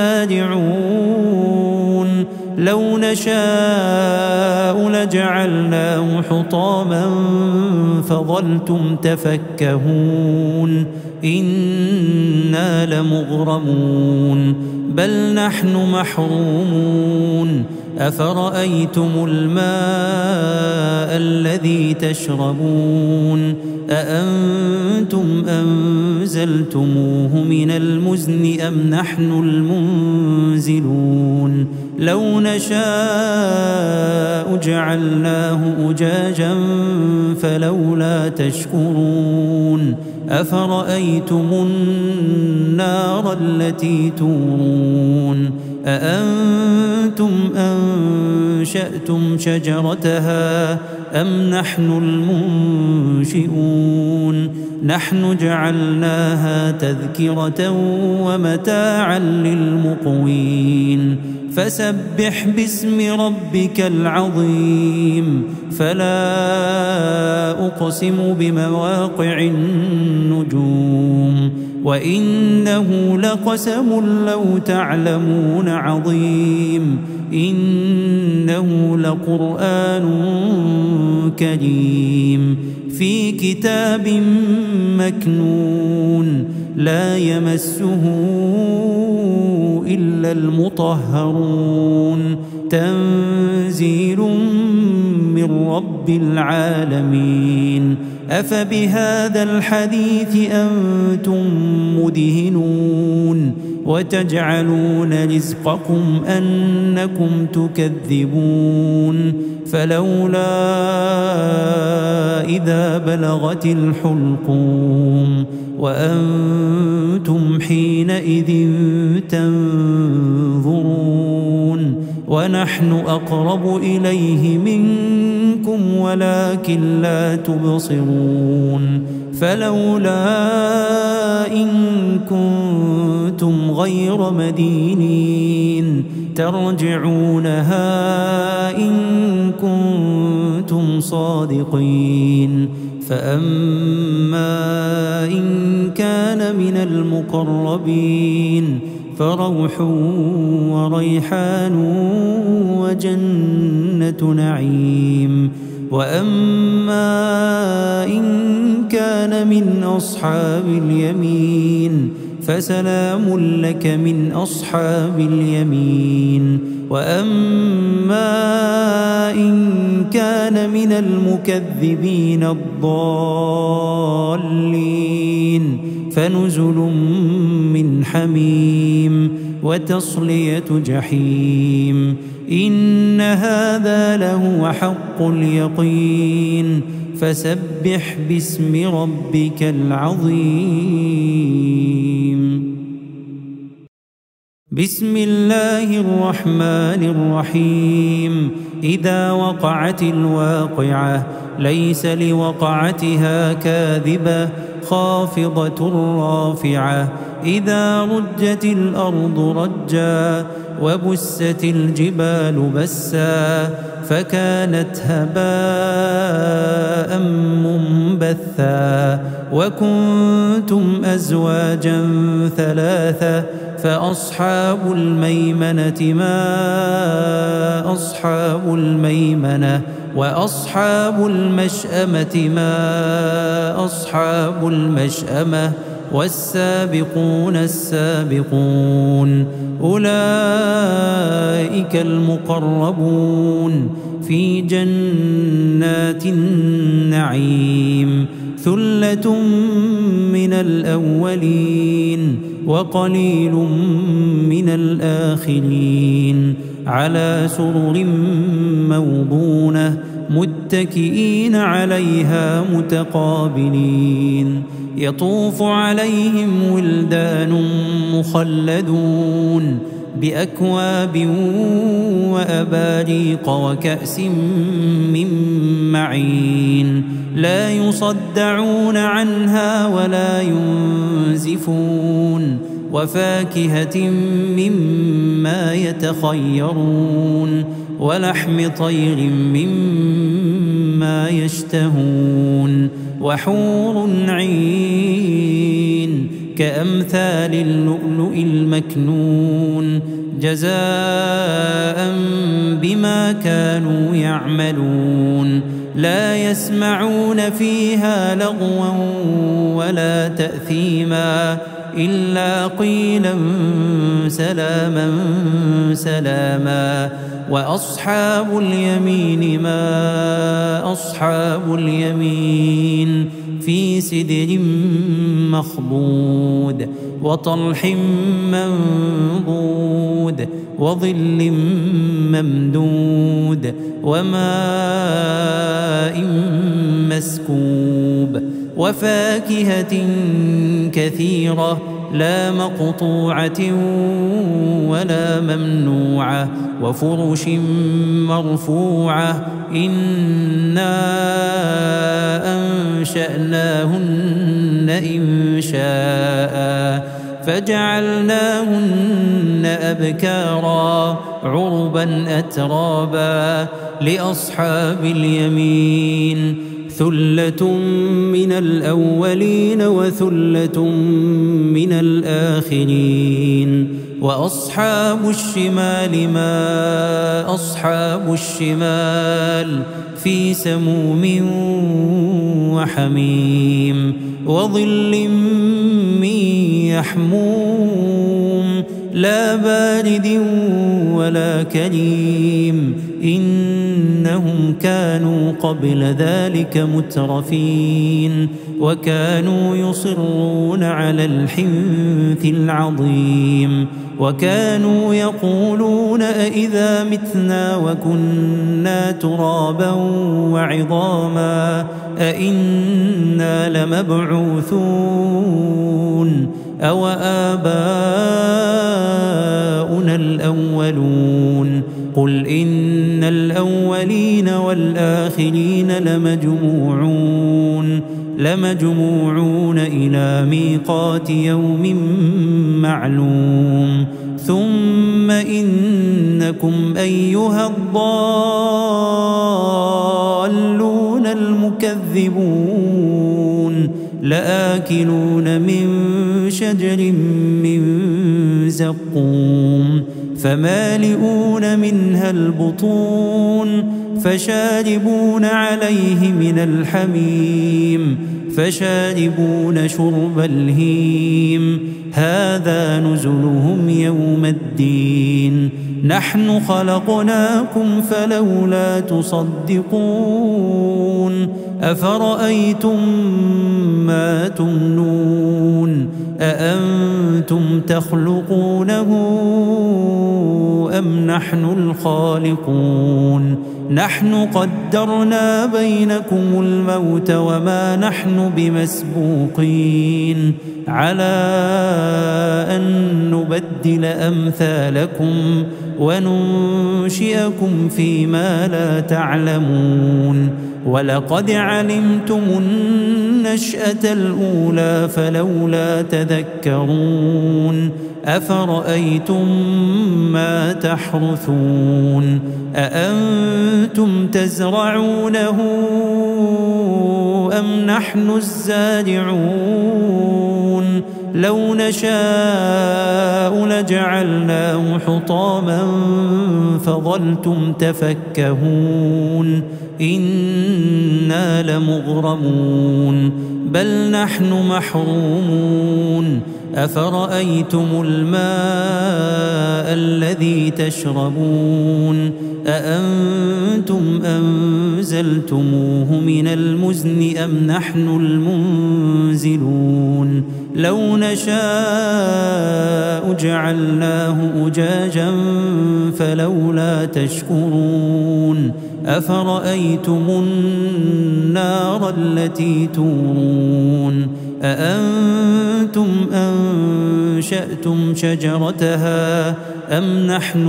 الزارعون لو نشاء لجعلناه حطاما فظلتم تفكهون إنا لمغرمون بل نحن محرومون أفرأيتم الماء الذي تشربون أأنتم أنزلتموه من المزن أم نحن المنزلون لو نشاء جعلناه أجاجا فلولا تشكرون أفرأيتم النار التي تورون أأنتم أنشأتم شجرتها أم نحن المنشئون نحن جعلناها تذكرة ومتاعا للمقوين فسبح باسم ربك العظيم فلا أقسم بمواقع النجوم وإنه لقسم لو تعلمون عظيم إنه لقرآن كريم في كتاب مكنون لا يمسه إلا المطهرون تنزيل من رب العالمين أفبهذا الحديث أنتم مدهنون وتجعلون رزقكم أنكم تكذبون فلولا إذا بلغت الحلقوم وأنتم حينئذ تنظرون ونحن أقرب إليه منكم ولكن لا تبصرون فلولا إن كنتم غير مدينين ترجعونها إن كنتم صادقين فأما إن كان من المقربين فروح وريحان وجنة نعيم وأما إن كان من أصحاب اليمين فسلام لك من أصحاب اليمين وأما إن كان كان من المكذبين الضالين فنزل من حميم وتصلية جحيم إن هذا لهو حق اليقين فسبح باسم ربك العظيم. بسم الله الرحمن الرحيم إذا وقعت الواقعة ليس لوقعتها كاذبة خافضة رافعة إذا رجت الأرض رجا وبست الجبال بسا فكانت هباء منبثا وكنتم أزواجا ثلاثة فأصحاب الميمنة ما أصحاب الميمنة وأصحاب المشأمة ما أصحاب المشأمة والسابقون السابقون أولئك المقربون في جنات النعيم ثلة من الأولين وقليل من الآخرين على سرر موضونة متكئين عليها متقابلين يطوف عليهم ولدان مخلدون بأكواب وأباريق وكأس من معين لا يصدعون عنها ولا ينزفون وفاكهة مما يتخيرون ولحم طير مما يشتهون وحور عين كأمثال اللؤلؤ المكنون جزاء بما كانوا يعملون لا يسمعون فيها لغوا ولا تأثيما إلا قيلا سلاما سلاما وأصحاب اليمين ما أصحاب اليمين في سدر مخضود وطلح منضود وظل ممدود وماء مسكوب وفاكهة كثيرة لا مقطوعة ولا ممنوعة وفرش مرفوعة إنا أنشأناهن إنشاء فجعلناهن أبكارا عربا أترابا لأصحاب اليمين ثلة من الأولين وثلة من الآخرين وأصحاب الشمال ما أصحاب الشمال في سموم وحميم وظل من يحموم لا بارد ولا كريم إنهم كانوا قبل ذلك مترفين وكانوا يصرون على الحنث العظيم وكانوا يقولون أئذا متنا وكنا ترابا وعظاما أئنا لمبعوثون أو آباؤنا الأولون قل إن الأولين والآخرين لمجموعون لمجموعون إلى ميقات يوم معلوم ثم إنكم أيها الضالون المكذبون لآكلون من شجر من زقوم فمالئون منها البطون فشاربون عليه من الحميم فشاربون شرب الهيم هذا نزلهم يوم الدين نحن خلقناكم فلولا تصدقون أفرأيتم ما تمنون أأنتم تخلقونه أم نحن الخالقون نحن قدرنا بينكم الموت وما نحن بمسبوقين على أن نبدل أمثالكم وننشئكم فيما لا تعلمون ولقد علمتم النشأة الأولى فلولا تذكرون أفرأيتم ما تحرثون أأنتم تزرعونه أم نحن الزارعون لو نشاء لجعلناه حطاما فظلتم تفكهون إنا لمغرمون بل نحن محرومون أفرأيتم الماء الذي تشربون أأنتم أنزلتموه من المزن أم نحن المنزلون لو نشاء جعلناه أجاجا فلولا تشكرون أفرأيتم النار التي تورون أأنتم أنشأتم شجرتها أم نحن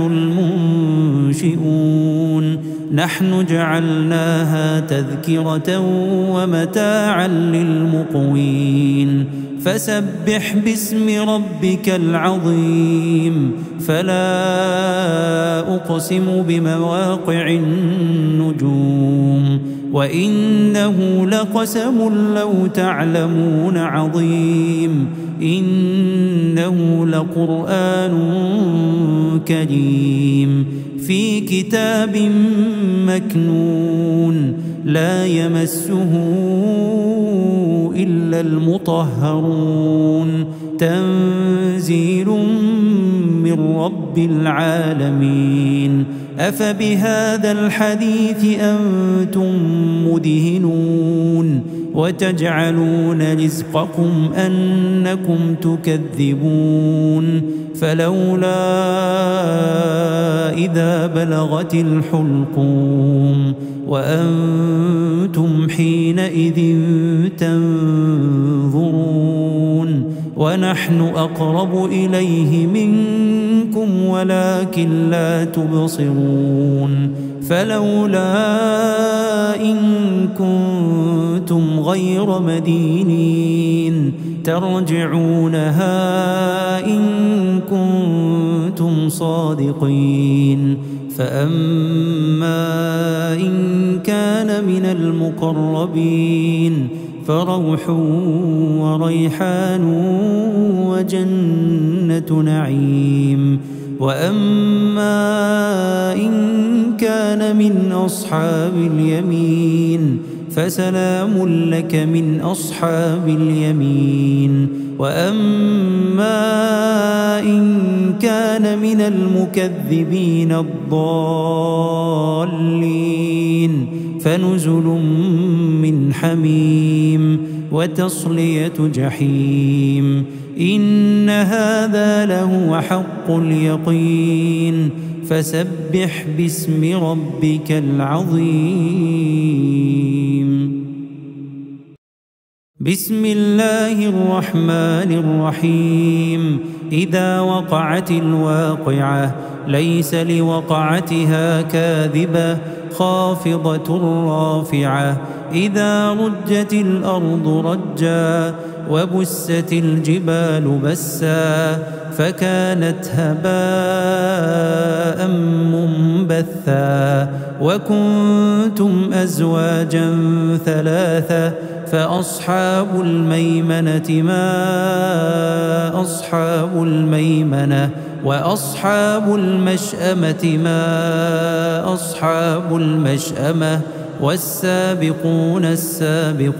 المنشئون نحن جعلناها تذكرة ومتاعا للمقوين فسبح باسم ربك العظيم فلا أقسم بمواقع النجوم وإنه لقسم لو تعلمون عظيم إنه لقرآن كريم في كتاب مكنون لا يمسه إلا المطهرون تنزيل من رب العالمين أفبهذا الحديث أنتم مدهنون وتجعلون رزقكم أنكم تكذبون فلولا إذا بلغت الحلقوم وأنتم حينئذ تنظرون ونحن أقرب إليه منكم ولكن لا تبصرون فلولا إن كنتم غير مدينين ترجعونها إن كنتم صادقين فأما إن كان من المقربين فروح وريحان وجنة نعيم وأما إن كان من أصحاب اليمين فسلام لك من أصحاب اليمين وأما إن كان من المكذبين الضالين فنزل من حميم وتصلية جحيم إن هذا لهو حق اليقين فسبح باسم ربك العظيم بسم الله الرحمن الرحيم إذا وقعت الواقعة ليس لوقعتها كاذبة خافضة رافعة إذا رجت الأرض رجا وبست الجبال بسا فكانت هباء منبثا وكنتم أزواجا ثلاثة فأصحاب الميمنة ما أصحاب الميمنة وأصحاب المشأمة ما أصحاب المشأمة والسابقون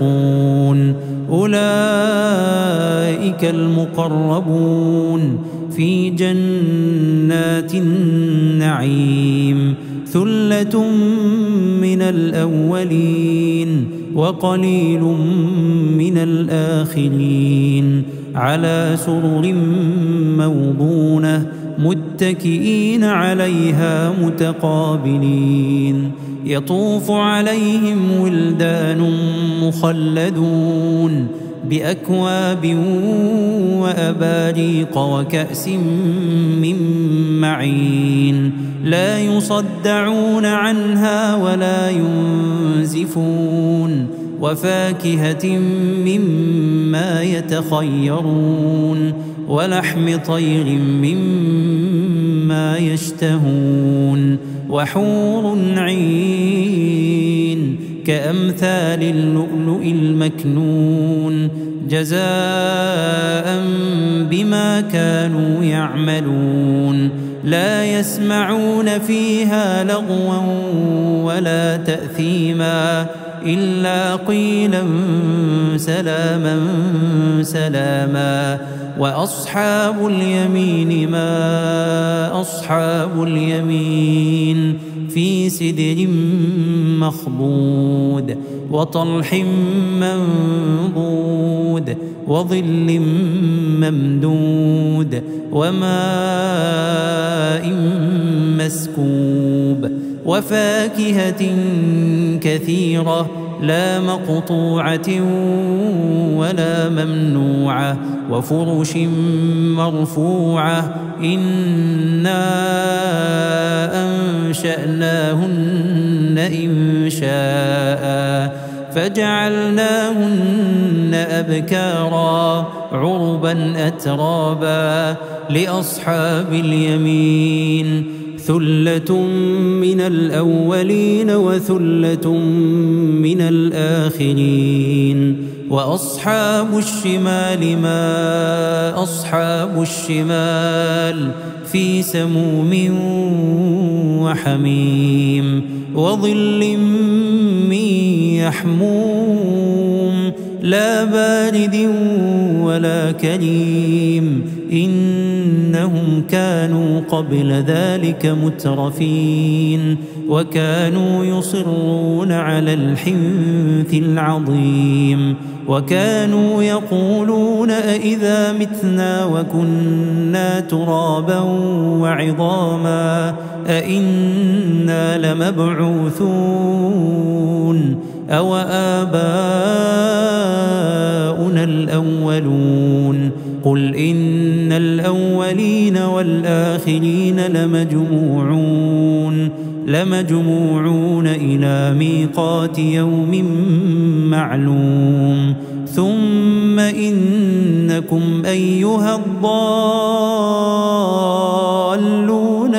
السابقون أولئك المقربون في جنات النعيم ثلة من الأولين وقليل من الآخرين على سرر موضونة متكئين عليها متقابلين يطوف عليهم ولدان مخلدون بأكواب وأباريق وكأس من معين لا يصدعون عنها ولا ينزفون وفاكهة مما يتخيرون ولحم طير مما يشتهون وحور عين كأمثال اللؤلؤ المكنون جزاء بما كانوا يعملون لا يسمعون فيها لغوا ولا تأثيما إلا قيلا سلاما سلاما وأصحاب اليمين ما أصحاب اليمين في سدر مخضود وطلح منضود وظل ممدود وماء مسكوب وفاكهة كثيرة لا مقطوعة ولا ممنوعة وفرش مرفوعة إنا أنشأناهن إنشاء فجعلناهن أبكارا عربا أترابا لأصحاب اليمين ثلة من الأولين وثلة من الآخرين وأصحاب الشمال ما أصحاب الشمال في سموم وحميم وظل من يحموم لا بارد ولا كريم إنهم كانوا قبل ذلك مترفين وكانوا يصرون على الحنث العظيم وكانوا يقولون أئذا متنا وكنا ترابا وعظاما أئنا لمبعوثون أو آباؤنا الأولون قل إن الأولين والآخرين لمجموعون لمجموعون إلى ميقات يوم معلوم ثم إنكم أيها الضالون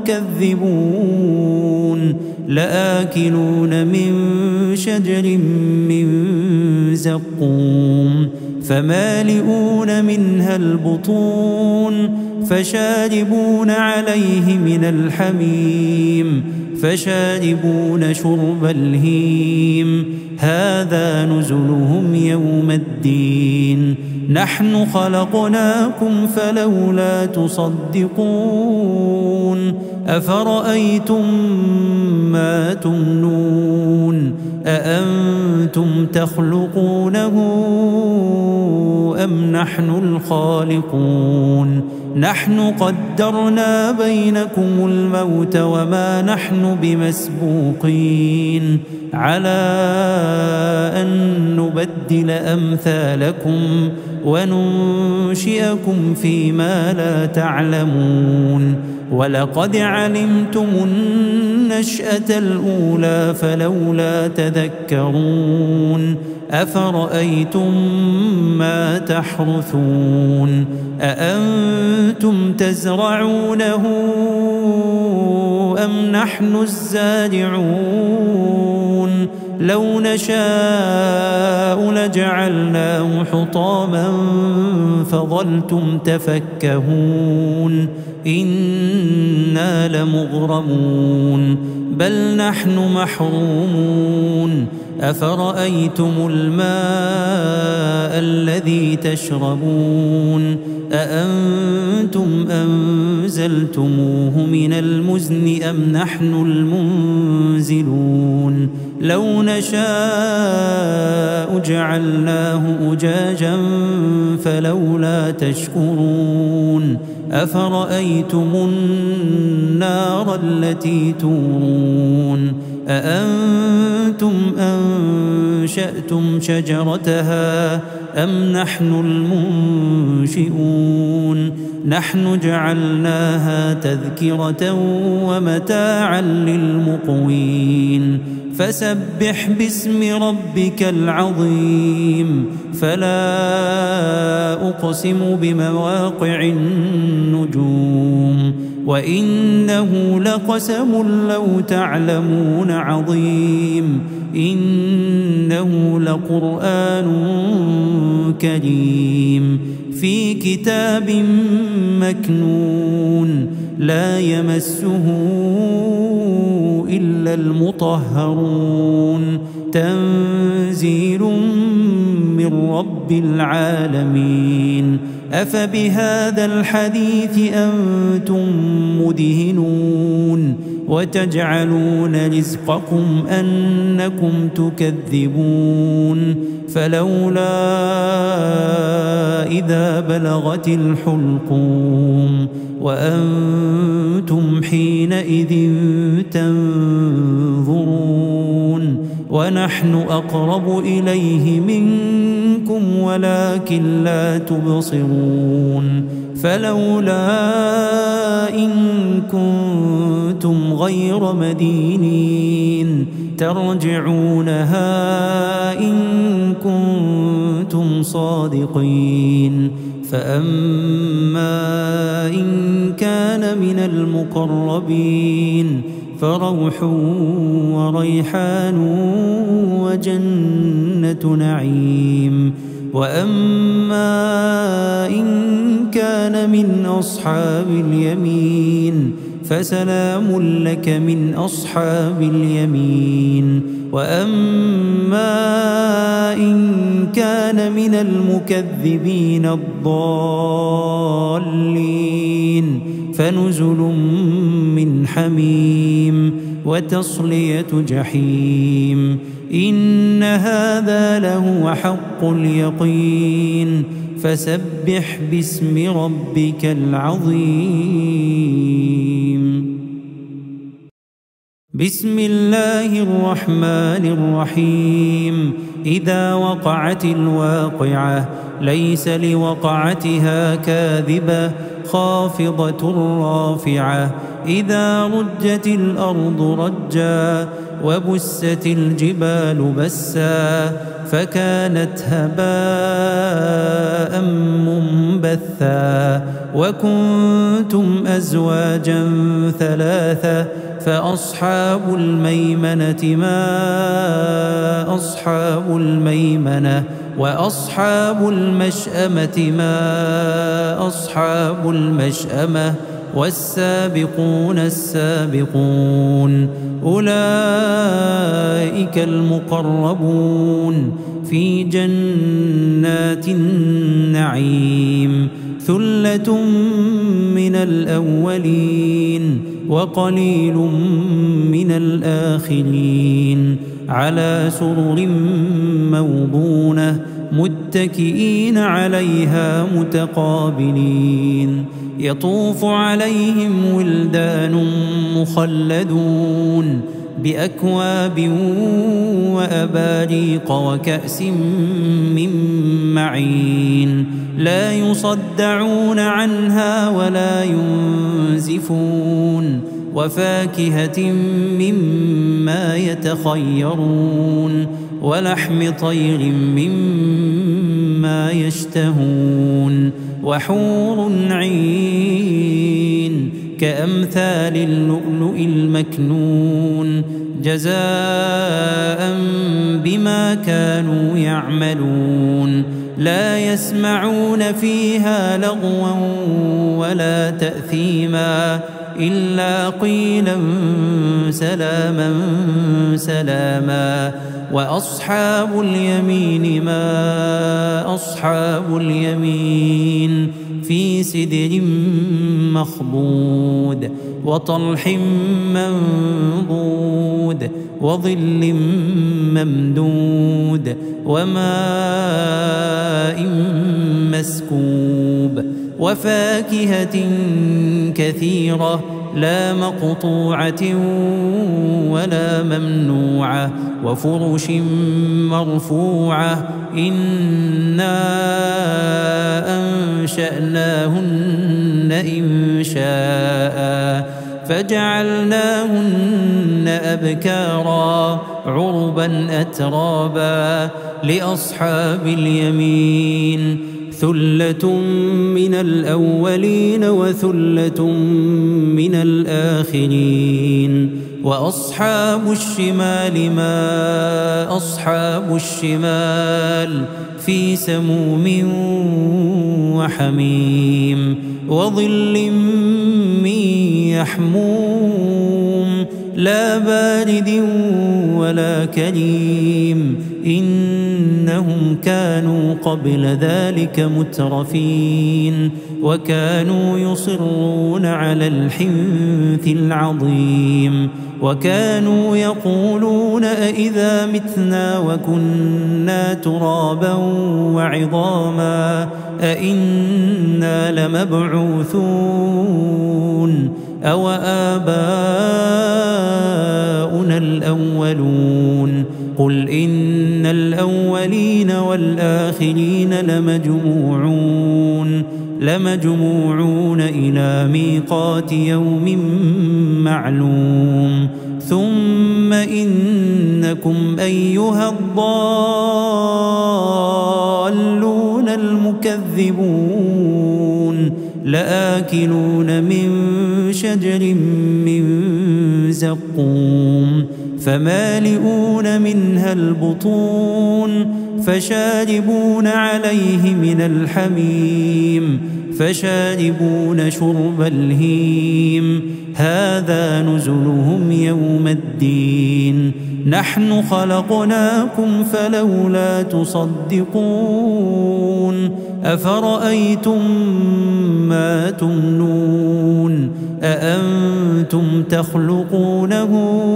المكذبون لآكلون من شجر من زقوم فمالئون منها البطون فشاربون عليه من الحميم فشاربون شرب الهيم هذا نزلهم يوم الدين نحن خلقناكم فلولا تصدقون أفرأيتم ما تمنون أأنتم تخلقونه أم نحن الخالقون نحن قدرنا بينكم الموت وما نحن بمسبوقين على أن نبدل أمثالكم وننشئكم فيما لا تعلمون ولقد علمتم النشأة الأولى فلولا تذكرون أفرأيتم ما تحرثون أأنتم تزرعونه أم نحن الزارعون لو نشاء لجعلناه حطاما فظلتم تفكهون إنا لمغرمون بل نحن محرومون أفرأيتم الماء الذي تشربون أأنتم أنزلتموه من المزن أم نحن المنزلون لو نشاء جعلناه أجاجا فلولا تشكرون أفرأيتم النار التي تورون أأنتم أنشأتم شجرتها أم نحن المنشئون نحن جعلناها تذكرة ومتاعا للمقوين فسبح باسم ربك العظيم فلا أقسم بمواقع النجوم وإنه لقسم لو تعلمون عظيم إنه لقرآن كريم في كتاب مكنون لا يمسه إلا المطهرون تنزيل من رب العالمين أفبهذا الحديث أنتم مدهنون وتجعلون رزقكم أنكم تكذبون فلولا إذا بلغت الحلقوم وأنتم حينئذ تنظرون ونحن أقرب إليه منكم ولكن لا تبصرون فلولا إن كنتم غير مدينين ترجعونها إن كنتم صادقين فأما إن كان من المقربين فروح وريحان وجنة نعيم وأما إن كان من أصحاب اليمين فسلام لك من أصحاب اليمين وأما إن كان من المكذبين الضالين فنزل من حميم وتصلية جحيم إن هذا لهو حق اليقين فسبح باسم ربك العظيم بسم الله الرحمن الرحيم إذا وقعت الواقعة ليس لوقعتها كاذبة خافضة رافعة إذا رجت الأرض رجا وبست الجبال بسا فكانت هباء منبثا وكنتم أزواجا ثلاثة فأصحاب الميمنة ما أصحاب الميمنة وأصحاب المشأمة ما أصحاب المشأمة والسابقون السابقون أولئك المقربون في جنات النعيم ثلة من الأولين وقليل من الآخرين على سرر موضونة متكئين عليها متقابلين يطوف عليهم ولدان مخلدون بأكواب وأباريق وكأس من معين لا يصدعون عنها ولا ينزفون وفاكهة مما يتخيرون ولحم طير مما يشتهون وحور عين كأمثال اللؤلؤ المكنون جزاء بما كانوا يعملون لا يسمعون فيها لغوا ولا تأثيما إلا قيلا سلاما سلاما. وأصحاب اليمين ما أصحاب اليمين في سدر مخضود وطلح منضود وظل ممدود وماء مسكوب وفاكهة كثيرة لا مقطوعة ولا ممنوعة وفرش مرفوعة إنا أنشأناهن إنشاء فجعلناهن أبكارا عربا أترابا لأصحاب اليمين ثلة من الأولين وثلة من الآخرين. وأصحاب الشمال ما أصحاب الشمال في سموم وحميم وظل من يحموم لا بارد ولا كريم إنهم كانوا قبل ذلك مترفين وكانوا يصرون على الحنث العظيم وكانوا يقولون أإذا متنا وكنا ترابا وعظاما أإنا لمبعوثون أو آباؤنا الأولون قل إن الأولين والآخرين لمجموعون لمجموعون إلى ميقات يوم معلوم ثم إنكم أيها الضالون المكذبون لآكلون من شجر من زقوم فمالئون منها البطون فشاربون عليه من الحميم فشاربون شرب الهيم هذا نزلهم يوم الدين نحن خلقناكم فلولا تصدقون أفرأيتم ما تمنون أأنتم تخلقونه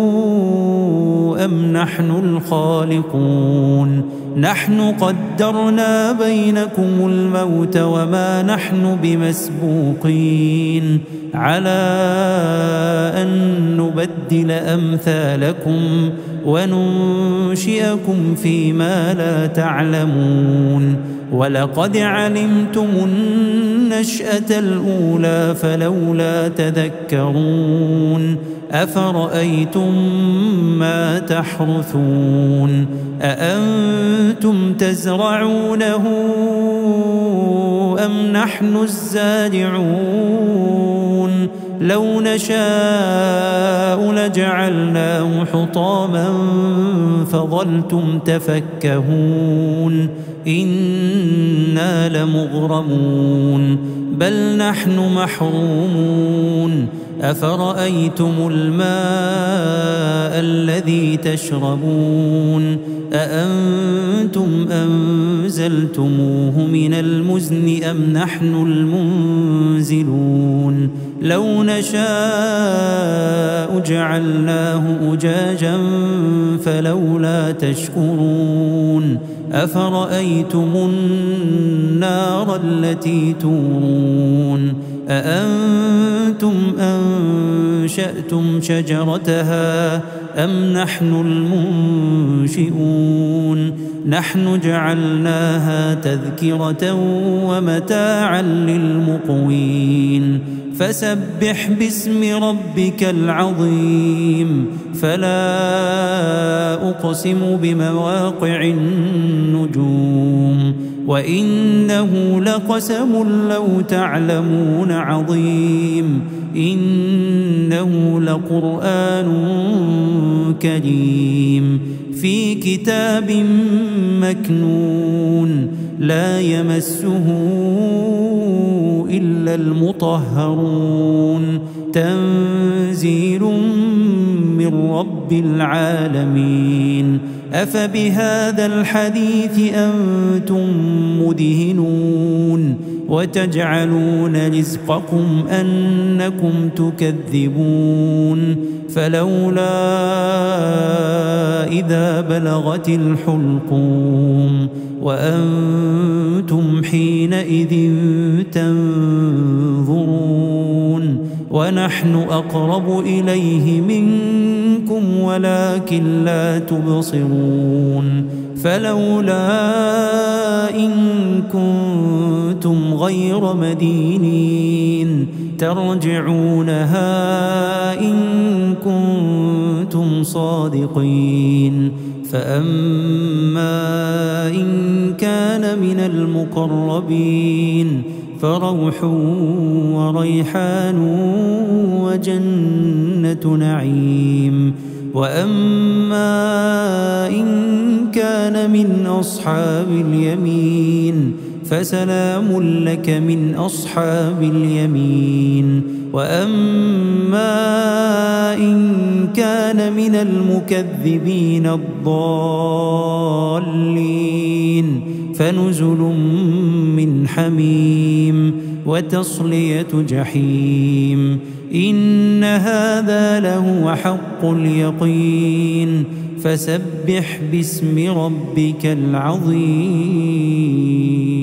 أم نحن الخالقون نحن قدرنا بينكم الموت وما نحن بمسبوقين على أن نبدل أمثالكم وننشئكم فيما لا تعلمون ولقد علمتم النشأة الأولى فلولا تذكرون أفرأيتم ما تحرثون أأنتم تزرعونه أم نحن الزارعون لو نشاء لجعلناه حطاما فظلتم تفكهون إنا لمغرمون بل نحن محرومون أفرأيتم الماء الذي تشربون أأنتم أنزلتموه من المزن أم نحن المنزلون لو نشاء جعلناه أجاجا فلولا تشكرون أفرأيتم النار التي تورون أأنتم أنشأتم شجرتها أم نحن المنشئون نحن جعلناها تذكرة ومتاعا للمقوين فسبح باسم ربك العظيم فلا أقسم بمواقع النجوم وإنه لقسم لو تعلمون عظيم إنه لقرآن كريم في كتاب مكنون لا يمسه إلا المطهرون تنزيل من رب العالمين. أفبهذا الحديث أنتم مدهنون وتجعلون رزقكم أنكم تكذبون فلولا إذا بلغت الحلقوم وأنتم حينئذ تنظرون ونحن أقرب إليه منكم ولكن لا تبصرون فلولا إن كنتم غير مدينين ترجعونها إن كنتم صادقين. فأما إن كان من المقربين فروح وريحان وجنة نعيم. وأما إن كان من أصحاب اليمين فسلام لك من أصحاب اليمين. وأما إن كان من المكذبين الضالين فنزل من حميم وتصلية جحيم. إن هذا لهو حق اليقين فسبح باسم ربك العظيم.